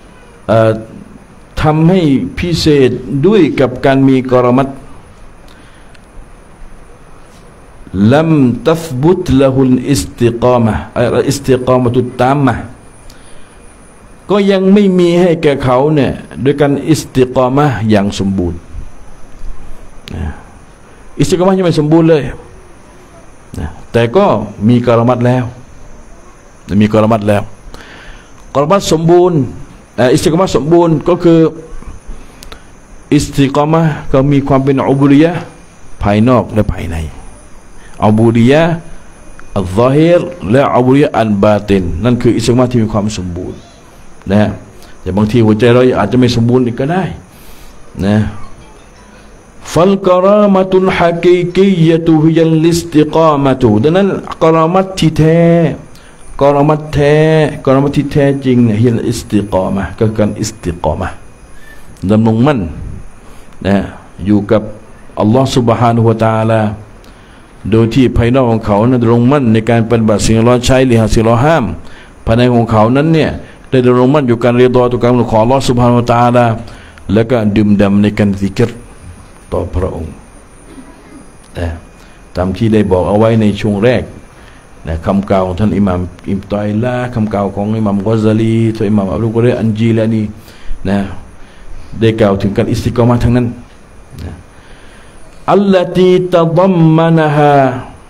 [SPEAKER 1] ทำให้พิเศษด้วยกับการมีกรมัตลัมตัฟบุตละฮุลอิสติกามะตุตตามะก็ยังไม่มีให้แก่เขาเนี่ยด้วยการอิสติกามะอย่างสมบูรณ์อิสติกามะยังไม่สมบูรณ์เลยแต่ก็มีกรมัตแล้วกรมัตสมบูรณ์อิสติกามะสมบูรณ์ก็คืออิสติกามะก็มีความเป็นอุบูดิยะห์ภายนอกและภายในอุบูดิยะห์อัลซอฮิรและอุบูดิยะห์อัลบาตินนั่นคืออิสติกามะที่มีความสมบูรณ์นะแต่บางทีหัวใจเราอาจจะไม่สมบูรณ์อีกก็ได้นะฟัลกะรามะตุลฮะกีกียะตุฮิยัลอิสติกามะตุดังนั้นกะรามะที่แท้กรมัตที่แท้จริงเนี่ยฮิลอิสติกามะก็การอิสติกามะดำรงมั่นนะอยู่กับอัลลอฮฺ سبحانه และ تعالى โดยที่ภายนอกของเขานั้นดำรงมั่นในการปฏิบัติสิ่งที่อัลเลาะห์ใช้หรือสิ่งที่อัลเลาะห์ห้ามภายในของเขานั้นเนี่ยได้ดำรงมั่นอยู่การเรียดอต่อการของอัลลอฮฺ سبحانه และ تعالى แล้วก็ดื่มด่ำในการซิกรต่อพระองค์นะตามที่ได้บอกเอาไว้ในช่วงแรกนะคำกล่าวของท่านอิหม่ามอิบน ตัยละห์คำกล่าวของอิหม่ามกอซาลีท่านอิหม่ามอับดุลกอดีรอันจีลานีนะได้กล่าวถึงการอิสติกอมะห์ทั้งนั้นนะอัลลตีตะดัมมะนะฮา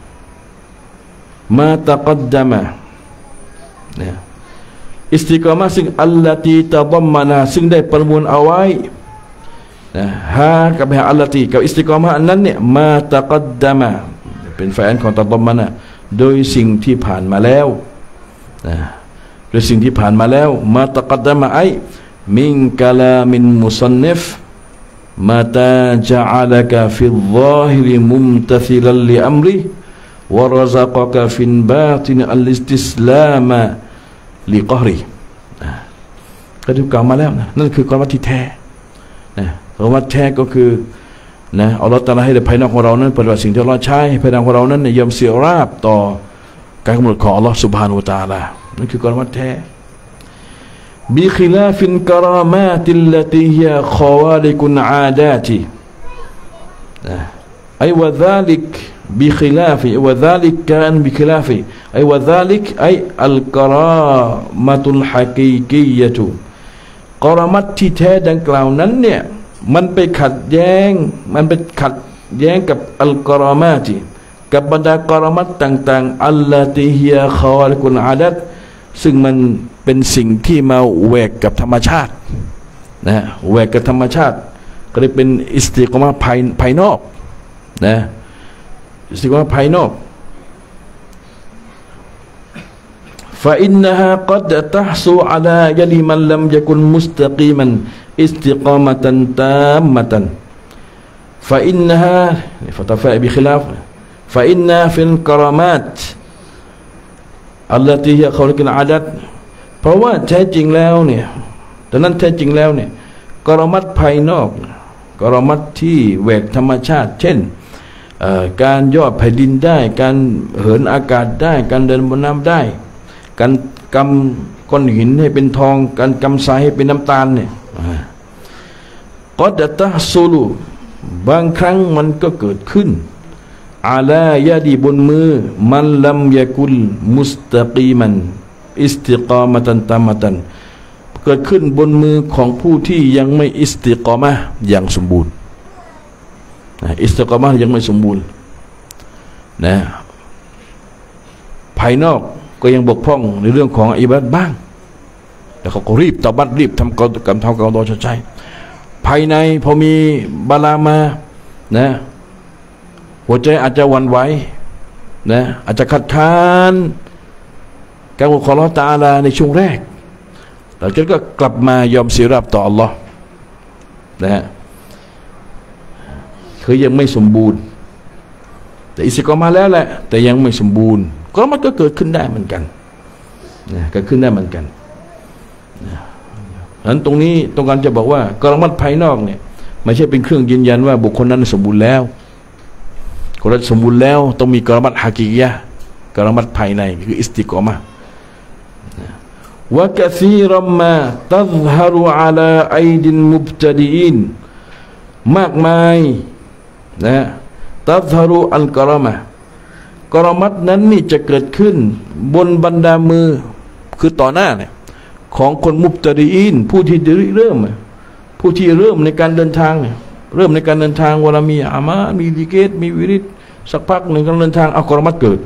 [SPEAKER 1] มาตะกัดดะมะนะอิสติกอมะห์ซึ่งอัลลตีตะดัมมะนะซึ่งได้ประมวลเอาไว้นะฮากับฮาอัลลตีกับอิสติกอมะห์อันนั้นเนี่ยมาตะกัดดะมะเป็นแฟนของตะดัมมะนะโดยสิ่งที่ผ่านมาแล้วนะโดยสิ่งที่ผ่านมาแล้วมาตะกัดดะมะไอมินกะลามินมุซันนิฟมาตาจะอัลกะฟิลซาฮิรมุมตะซิลันลิอัมริวะรซะกะกะฟินบาตินอัลอิสติสลามะลิกอฮริก็ถูกกล่าวมาแล้วนะนั่นคือกรรมที่แท้นะกรรมแท้ก็คือนะอัลลอฮฺตรัสให้ภายนอกของเรานั้นปฏิบัติสิ่งที่อัลลอฮฺใช้ภายในของเรานั้นยอมเสียราบต่อการกำหนดของอัลลอฮฺซุบฮานะฮูวะตะอาลานั่นคือกรรมแท้บิคิลาฟินกะรามาติลลตีฮิยะคอวาลิกุนอาดาติไอวะซาลิกบิคิลาฟิวะซาลิกกานบิคิลาฟิไอวะซาลิกไออัลกะรามาตุลฮะกีกียะตุกรมัตที่แท้ดังกล่าวนั้นเนี่ยมันไปขัดแย้งกับอัลกอรอมาติกับบรรดากรมัตต่างๆอัลลาติฮิยะคอลิกุนอาดัตซึ่งมันเป็นสิ่งที่มาแหวกกับธรรมชาตินะแหวกกับธรรมชาติก็เลยเป็นอิสติกอมะห์ภายนอกนะอิสติกอมะห์ภายนอกفإنها قد تحصل على يد من لم يكن مستقيما استقامة تامة فإنها فتفاء بخلاف فإنها في الكرامات التي هي خارق العادات เพราะว่าแท้จริงแล้วเนี่ยดังนั้นแท้จริงแล้วเนี่ยกรมัตภายนอกกรมัตที่แหวกธรรมชาติเช่นการย่อแผ่นดินได้การเหินอากาศได้การเดินบนน้ำได้การกำก้อนหินให้เป็นทองการกำทรายให้เป็นน้ำตาลเนี่ยก็จะตะซูลูบางครั้งมันก็เกิดขึ้นอาลายาดีบนมือมันลัมยากุลมุสตะกีมันอิสติกามะตันตามะตันเกิดขึ้นบนมือของผู้ที่ยังไม่อิสติกามะอย่างสมบูรณ์อิสติกามะยังไม่สมบูรณ์นะภายนอกก็ยังบกพร่องในเรื่องของอิบาดะห์บ้างแต่เขาก็รีบตบัดรีบทำการทำการต่อชดใช้ภายในพอมีบาลามานะหัวใจอาจจะหวั่นไหวนะอาจจะขัดขานการขออัลเลาะห์ตะอาลาในช่วงแรกหลังจากนั้นก็กลับมายอมเสียรับต่ออัลลอฮ์นะฮะคือยังไม่สมบูรณ์แต่อิสติกอมะห์แล้วแหละแต่ยังไม่สมบูรณ์ก็มันก็เกิดขึ้นได้เหมือนกันนะเกิดขึ้นได้เหมือนกันนะฉะนั้นตรงนี้ต้องการจะบอกว่ากรมัตภายนอกเนี่ยไม่ใช่เป็นเครื่องยืนยันว่าบุคคลนั้นสมบูรณ์แล้วคนนั้นสมบูรณ์แล้วต้องมีกรมัตฮะกียะห์กรมัตภายในคืออิสติกอมะห์วะกะซีรัมมาตัซฮะรุอะลาอัยดินมุบตะดีอีนมากมายนะตัซฮะรุอัลกรมะกรมัตนั้นนี่จะเกิดขึ้นบนบรรดามือคือต่อหน้าเนี่ยของคนมุบตะดีอีนผู้ที่เริ่มในการเดินทางเนี่ยเริ่มในการเดินทางเวลามีอามามีดิเกตมีวิริตสักพักหนึ่งการเดินทางเอากรมัตเกิด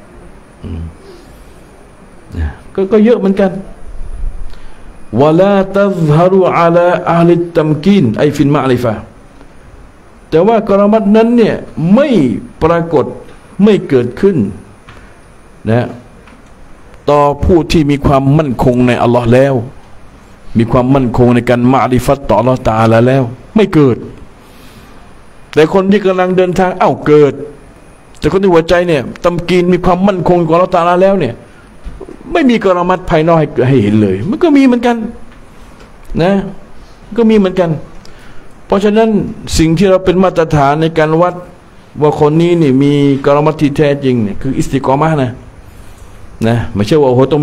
[SPEAKER 1] ก็เยอะเหมือนกันวะลาตัซฮะรุอะลาอะลิตตัมกีนไอฟิลมะอริฟะห์แต่ว่ากรมัตนั้นเนี่ยไม่ปรากฏไม่เกิดขึ้นนะต่อผู้ที่มีความมั่นคงในอัลลอฮ์แล้วมีความมั่นคงในการมะอริฟัตต่ออัลลอฮ์ตะอาลาแล้วไม่เกิดแต่คนที่กำลังเดินทางเกิดแต่คนที่หัวใจเนี่ยตำกีนมีความมั่นคงของอัลลอฮ์ตะอาลาแล้วเนี่ยไม่มีกรมัตภายนอกให้เห็นเลยมันก็มีเหมือนกันนะก็มีเหมือนกันเพราะฉะนั้นสิ่งที่เราเป็นมาตรฐานในการวัดว่าคนนี้นี่มีกรมัตที่แท้จริงเนี่ยคืออิสติกอมะห์นะไม่ใช่ว่าโอ้โหต้อง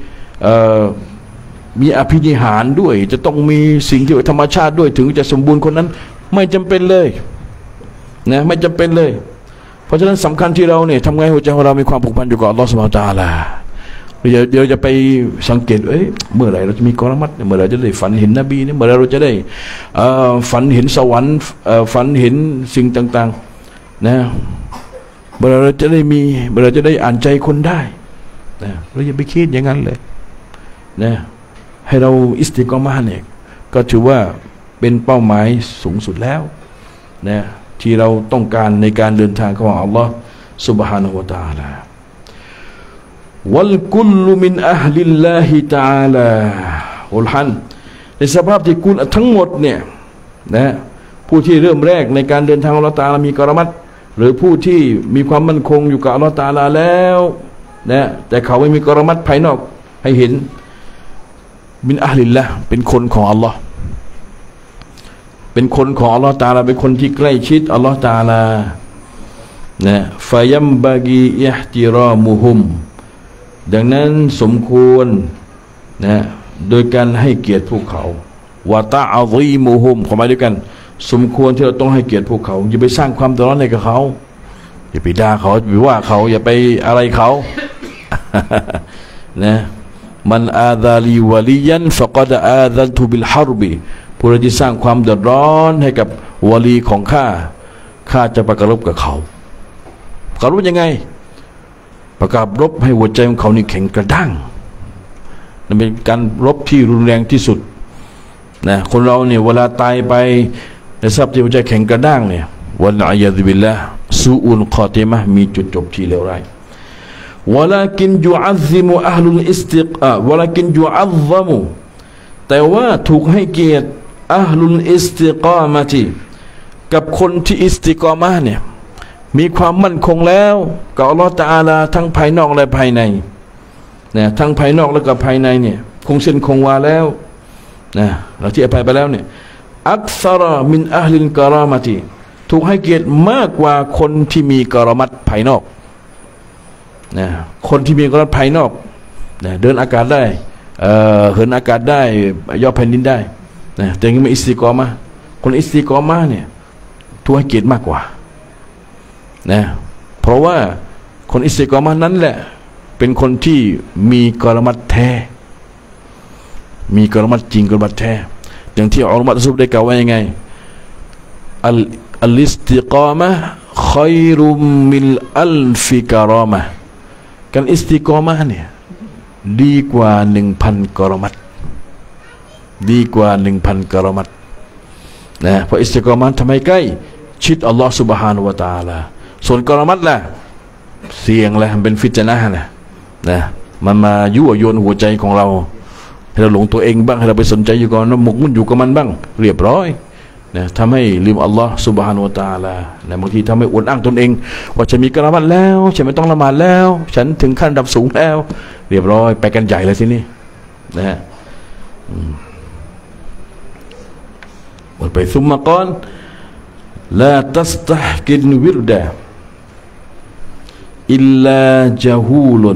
[SPEAKER 1] มีอภินิหารด้วยจะต้องมีสิ่งที่ธรรมชาติด้วยถึงจะสมบูรณ์คนนั้นไม่จำเป็นเลยนะไม่จำเป็นเลยเพราะฉะนั้นสำคัญที่เราเนี่ยทำไงหัวใจของเรามีความผูกพันอยู่กับอัลลอฮฺซุบฮานะฮูวะตะอาลาเดี๋ยวจะไปสังเกตเมื่อไหร่เราจะมีกรมัตเมื่อไหร่จะได้ฝันเห็นนบีเนี่ยเมื่อไหร่เราจะได้ฝันเห็นสวรรค์ฝันเห็นสิ่งต่างๆนะเมื่อเราจะได้มีเมื่อเราจะได้อ่านใจคนได้นะเราอย่าไปคิดอย่างนั้นเลยนะให้เราอิสติกอมาเนี่ยก็ถือว่าเป็นเป้าหมายสูงสุดแล้วนะที่เราต้องการในการเดินทางของอัลลอฮ์ซุบฮานะฮูวะตะอาลาวัลกุลมินอะฮลิลลาฮิตะอาลาอุลฮันในสภาพที่กุลทั้งหมดเนี่ยนะผู้ที่เริ่มแรกในการเดินทางอัลลอฮ์ตะอาลามีกรมัตหรือผู้ที่มีความมั่นคงอยู่กับอัลลอฮ์ตะอาลาแล้วนะแต่เขาไม่มีกรมัตภายนอกให้เห็นมินอะฮลิลละเป็นคนของอัลลอฮ์เป็นคนของอัลลอฮ์ตะอาลาเป็นคนที่ใกล้ชิดอัลลอฮ์ตะอาลานะฟายัมบากีอิห์ติรามุฮุมดังนั้นสมควรนะโดยการให้เกียรติพวกเขาวะตะอะซีมุฮุมเข้ามาด้วยกันสมควรที่เราต้องให้เกียรติพวกเขาอย่าไปสร้างความเดือดร้อนให้กับเขาอย่าไปด่าเขาอย่าไปว่าเขาอย่าไปอะไรเขานะมันอาซาลีวะลียันฟะกอดอาซัลตุบิลฮารบิผู้ใดที่สร้างความเดือดร้อนให้กับวะลีของข้าจะประกาศรบกับเขาประกาศรบยังไงประกาศรบให้หัวใจของเขานี่แข็งกระด้างนั่นเป็นการรบที่รุนแรงที่สุดนะคนเราเนี่ยเวลาตายไปในสภาพที่หัวใจแข็งกระด้างเนี่ยวัลอะยาซุบิลละซูอุลคอติมะห์มีจุดจบที่เลวร้ายวะลากินยุอัซซิมุอะฮลุลอิสติกวะลากินยุอัซซัมุแต่ว่าถูกให้เกียรติอะฮลุลอิสติกามะติกับคนที่อิสติกามะห์เนี่ยมีความมั่นคงแล้วกับอัลลอฮฺตะอาลาทั้งภายนอกและภายในนะทั้งภายนอกและก็ภายในเนี่ยคงเส้นคงวาแล้วนะเราที่อภัยไปแล้วเนี่ยอักษรมินอะฮลิลกะรามะติถูกให้เกียรติมากกว่าคนที่มีกะรอมัตภายนอกนะคนที่มีกะรอมัตภายนอกนะเดินอากาศได้เหินอากาศได้ย่อแผ่นดินได้นะแต่ยังไม่อิสติกอมะห์คนอิสติกอมะห์เนี่ยถูกให้เกียรติมากกว่านะเพราะว่าคนอิสติกอมะห์นั้นแหละเป็นคนที่มีกะรอมัตแท้มีกะรอมัตจริงกะรอมัตแท้อย่างที่อุลามะซุบได้กล่าวไว้ยังไงอัลอิสติกามะห์ค็อยรุมมินอัลฟิกะรอมะห์การอิสติกอมะห์เนี่ยดีกว่า 1,000 กะรอมัตดีกว่า 1,000 กะรอมัตนะเพราะอิสติกอมะห์ทำให้ใกล้ชิดอัลลอฮฺซุบฮานะฮูวะตะอาลาส่วนกะรอมัตล่ะเสี่ยงแหละเป็นฟิตนะห์นะมันมายั่วยวนหัวใจของเราให้เราหลงตัวเองบ้างให้เราไปสนใจอยู่ก่อนหมกมุ่นอยู่กับมันบ้างเรียบร้อยนะทำให้ลืมอัลลอฮฺซุบฮานะฮูวะตะอาลาและบางทีทำให้อวดอ้างตนเองว่าฉันมีกะรอมัตแล้วฉันไม่ต้องละหมาดแล้วฉันถึงขั้นระดับสูงแล้วเรียบร้อยไปกันใหญ่เลยทีนี้นะฮะวันไปซุมมะกอนลาตัสตะฮกินวิรดะอิลลาจาฮูลุน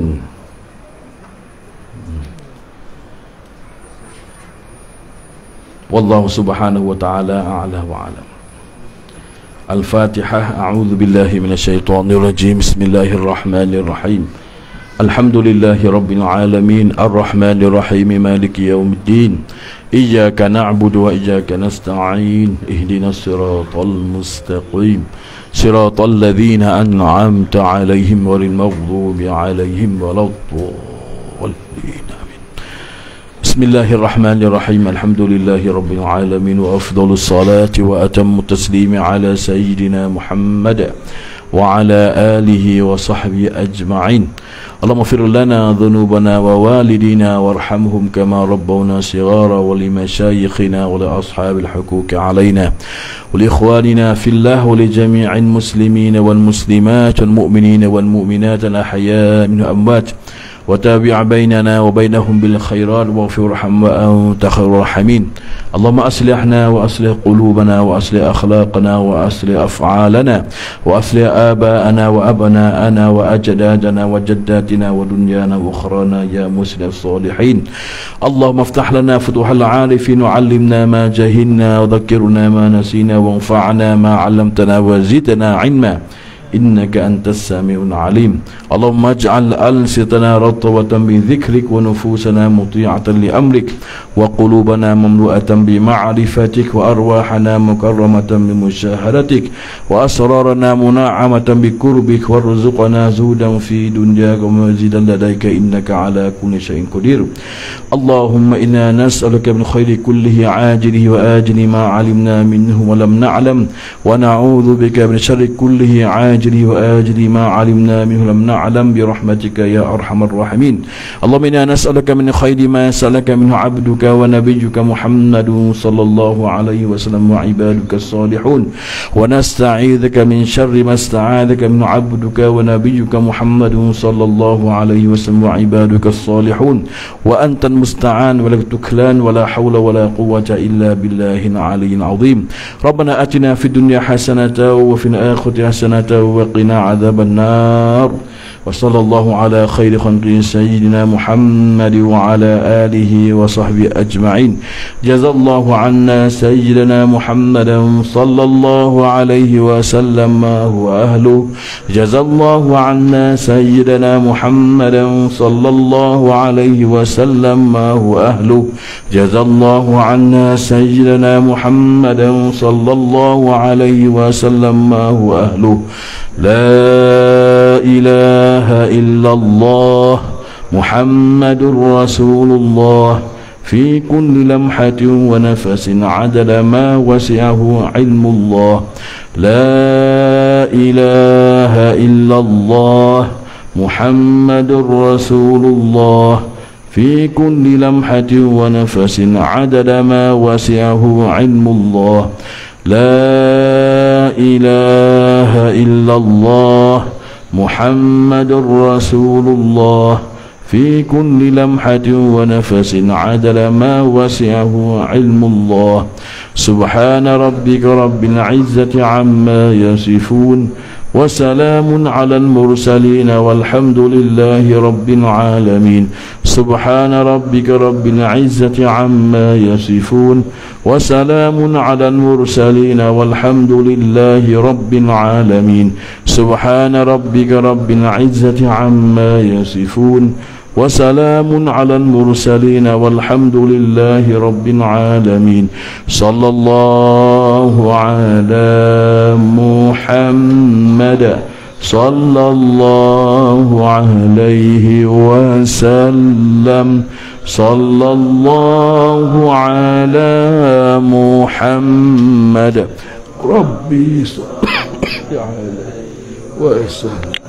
[SPEAKER 1] والله سبحانه وتعالى أعلى وأعلم الفاتحة أعوذ بالله من الشيطان الرجيم بسم الله الرحمن الرحيم الحمد لله رب العالمين الرحمن الرحيم مالك يوم الدين إياك نعبد وإياك نستعين اهدنا الصراط المستقيم صراط الذين أنعمت عليهم غير المغضوب عليهم ولا الضالين بسم الله الرحمن الرحيم الحمد لله رب العالمين وأفضل الصلاة وأتم التسليم على سيدنا محمد وعلى آله وصحبه أجمعين اللهم اغفر لنا ذنوبنا ووالدينا وارحمهم كما ربونا صغارا ولمشايخنا ولأصحاب الحقوق علينا ولإخواننا في الله ولجميع المسلمين والمسلمات والمؤمنين والمؤمنات الأحياء من الأموات وتابع بيننا وبينهم بالخيرات واغفر وارحم وأنت خير الراحمين. اللهم أصلحنا وأصلح قلوبنا وأصلح أخلاقنا وأصلح أفعالنا وأصلح آباءنا وأبناءنا وأجدادنا وجداتنا ودنيانا وأخرانا يا مسلم الصالحين. اللهم افتح لنا فتوح العارفين وعلمنا ما جهلنا وذكرنا ما نسينا وانفعنا ما علمتنا وزدنا علما إنك أنت السميع العليم. اللهم اجعل ألسنتنا رطبة بذكرك ونفوسنا مطيعة لأمرك وقلوبنا مملوءة بمعرفتك وأرواحنا مكرمة بمشاهدتك وأسرارنا منعمة بقربك وارزقنا زودا في دنياك ومزيدا لديك إنك على كل شيء قدير. اللهم إنا نسألك من خير كله عاجله وآجله ما علمنا منه ولم نعلم ونعوذ بك من شر كله عاجله وآجله ما علمنا منه لم نعلم برحمتك يا أرحم الراحمين. اللهم إنا نسألك من خير ما سألك منه عبدك ونبيك محمد صلى الله عليه وسلم وعبادك الصالحون ونستعيذك من شر ما استعاذك منه عبدك ونبيك محمد صلى الله عليه وسلم وعبادك الصالحون وأنت المستعان ولا تكلان ولا حول ولا قوة إلا بالله العلي العظيم. ربنا آتنا في الدنيا حسنة وفي الآخرة حسنة وقنا عذاب النار. وصلى الله على خير خلق سيدنا محمد وعلى آله وصحبه أجمعين. جزا الله عنا سيدنا محمدا صلى الله عليه وسلم ما هو أهله. جزا الله عنا سيدنا محمدا صلى الله عليه وسلم ما هو أهله. جزا الله عنا سيدنا محمدا صلى الله عليه وسلم ما هو أهله. لا إله إلا الله محمد رسول الله في كل لمحة ونفس عدد ما وسعه علم الله. لا إله إلا الله محمد رسول الله في كل لمحة ونفس عدد ما وسعه علم الله. لا إله إلا الله محمد رسول الله في كل لمحة ونفس عدد ما وسعه علم الله. سبحان ربك رب العزة عما يصفون وسلام على المرسلين والحمد لله رب العالمين. سبحان ربك رب العزة عما يصفون وسلام على المرسلين والحمد لله رب العالمين. سبحان ربك رب العزة عما يصفون وسلام على المرسلين والحمد لله رب العالمين. صلى الله على محمد صلى الله عليه وسلم. صلى الله على محمد ربي صل عليه وسلم.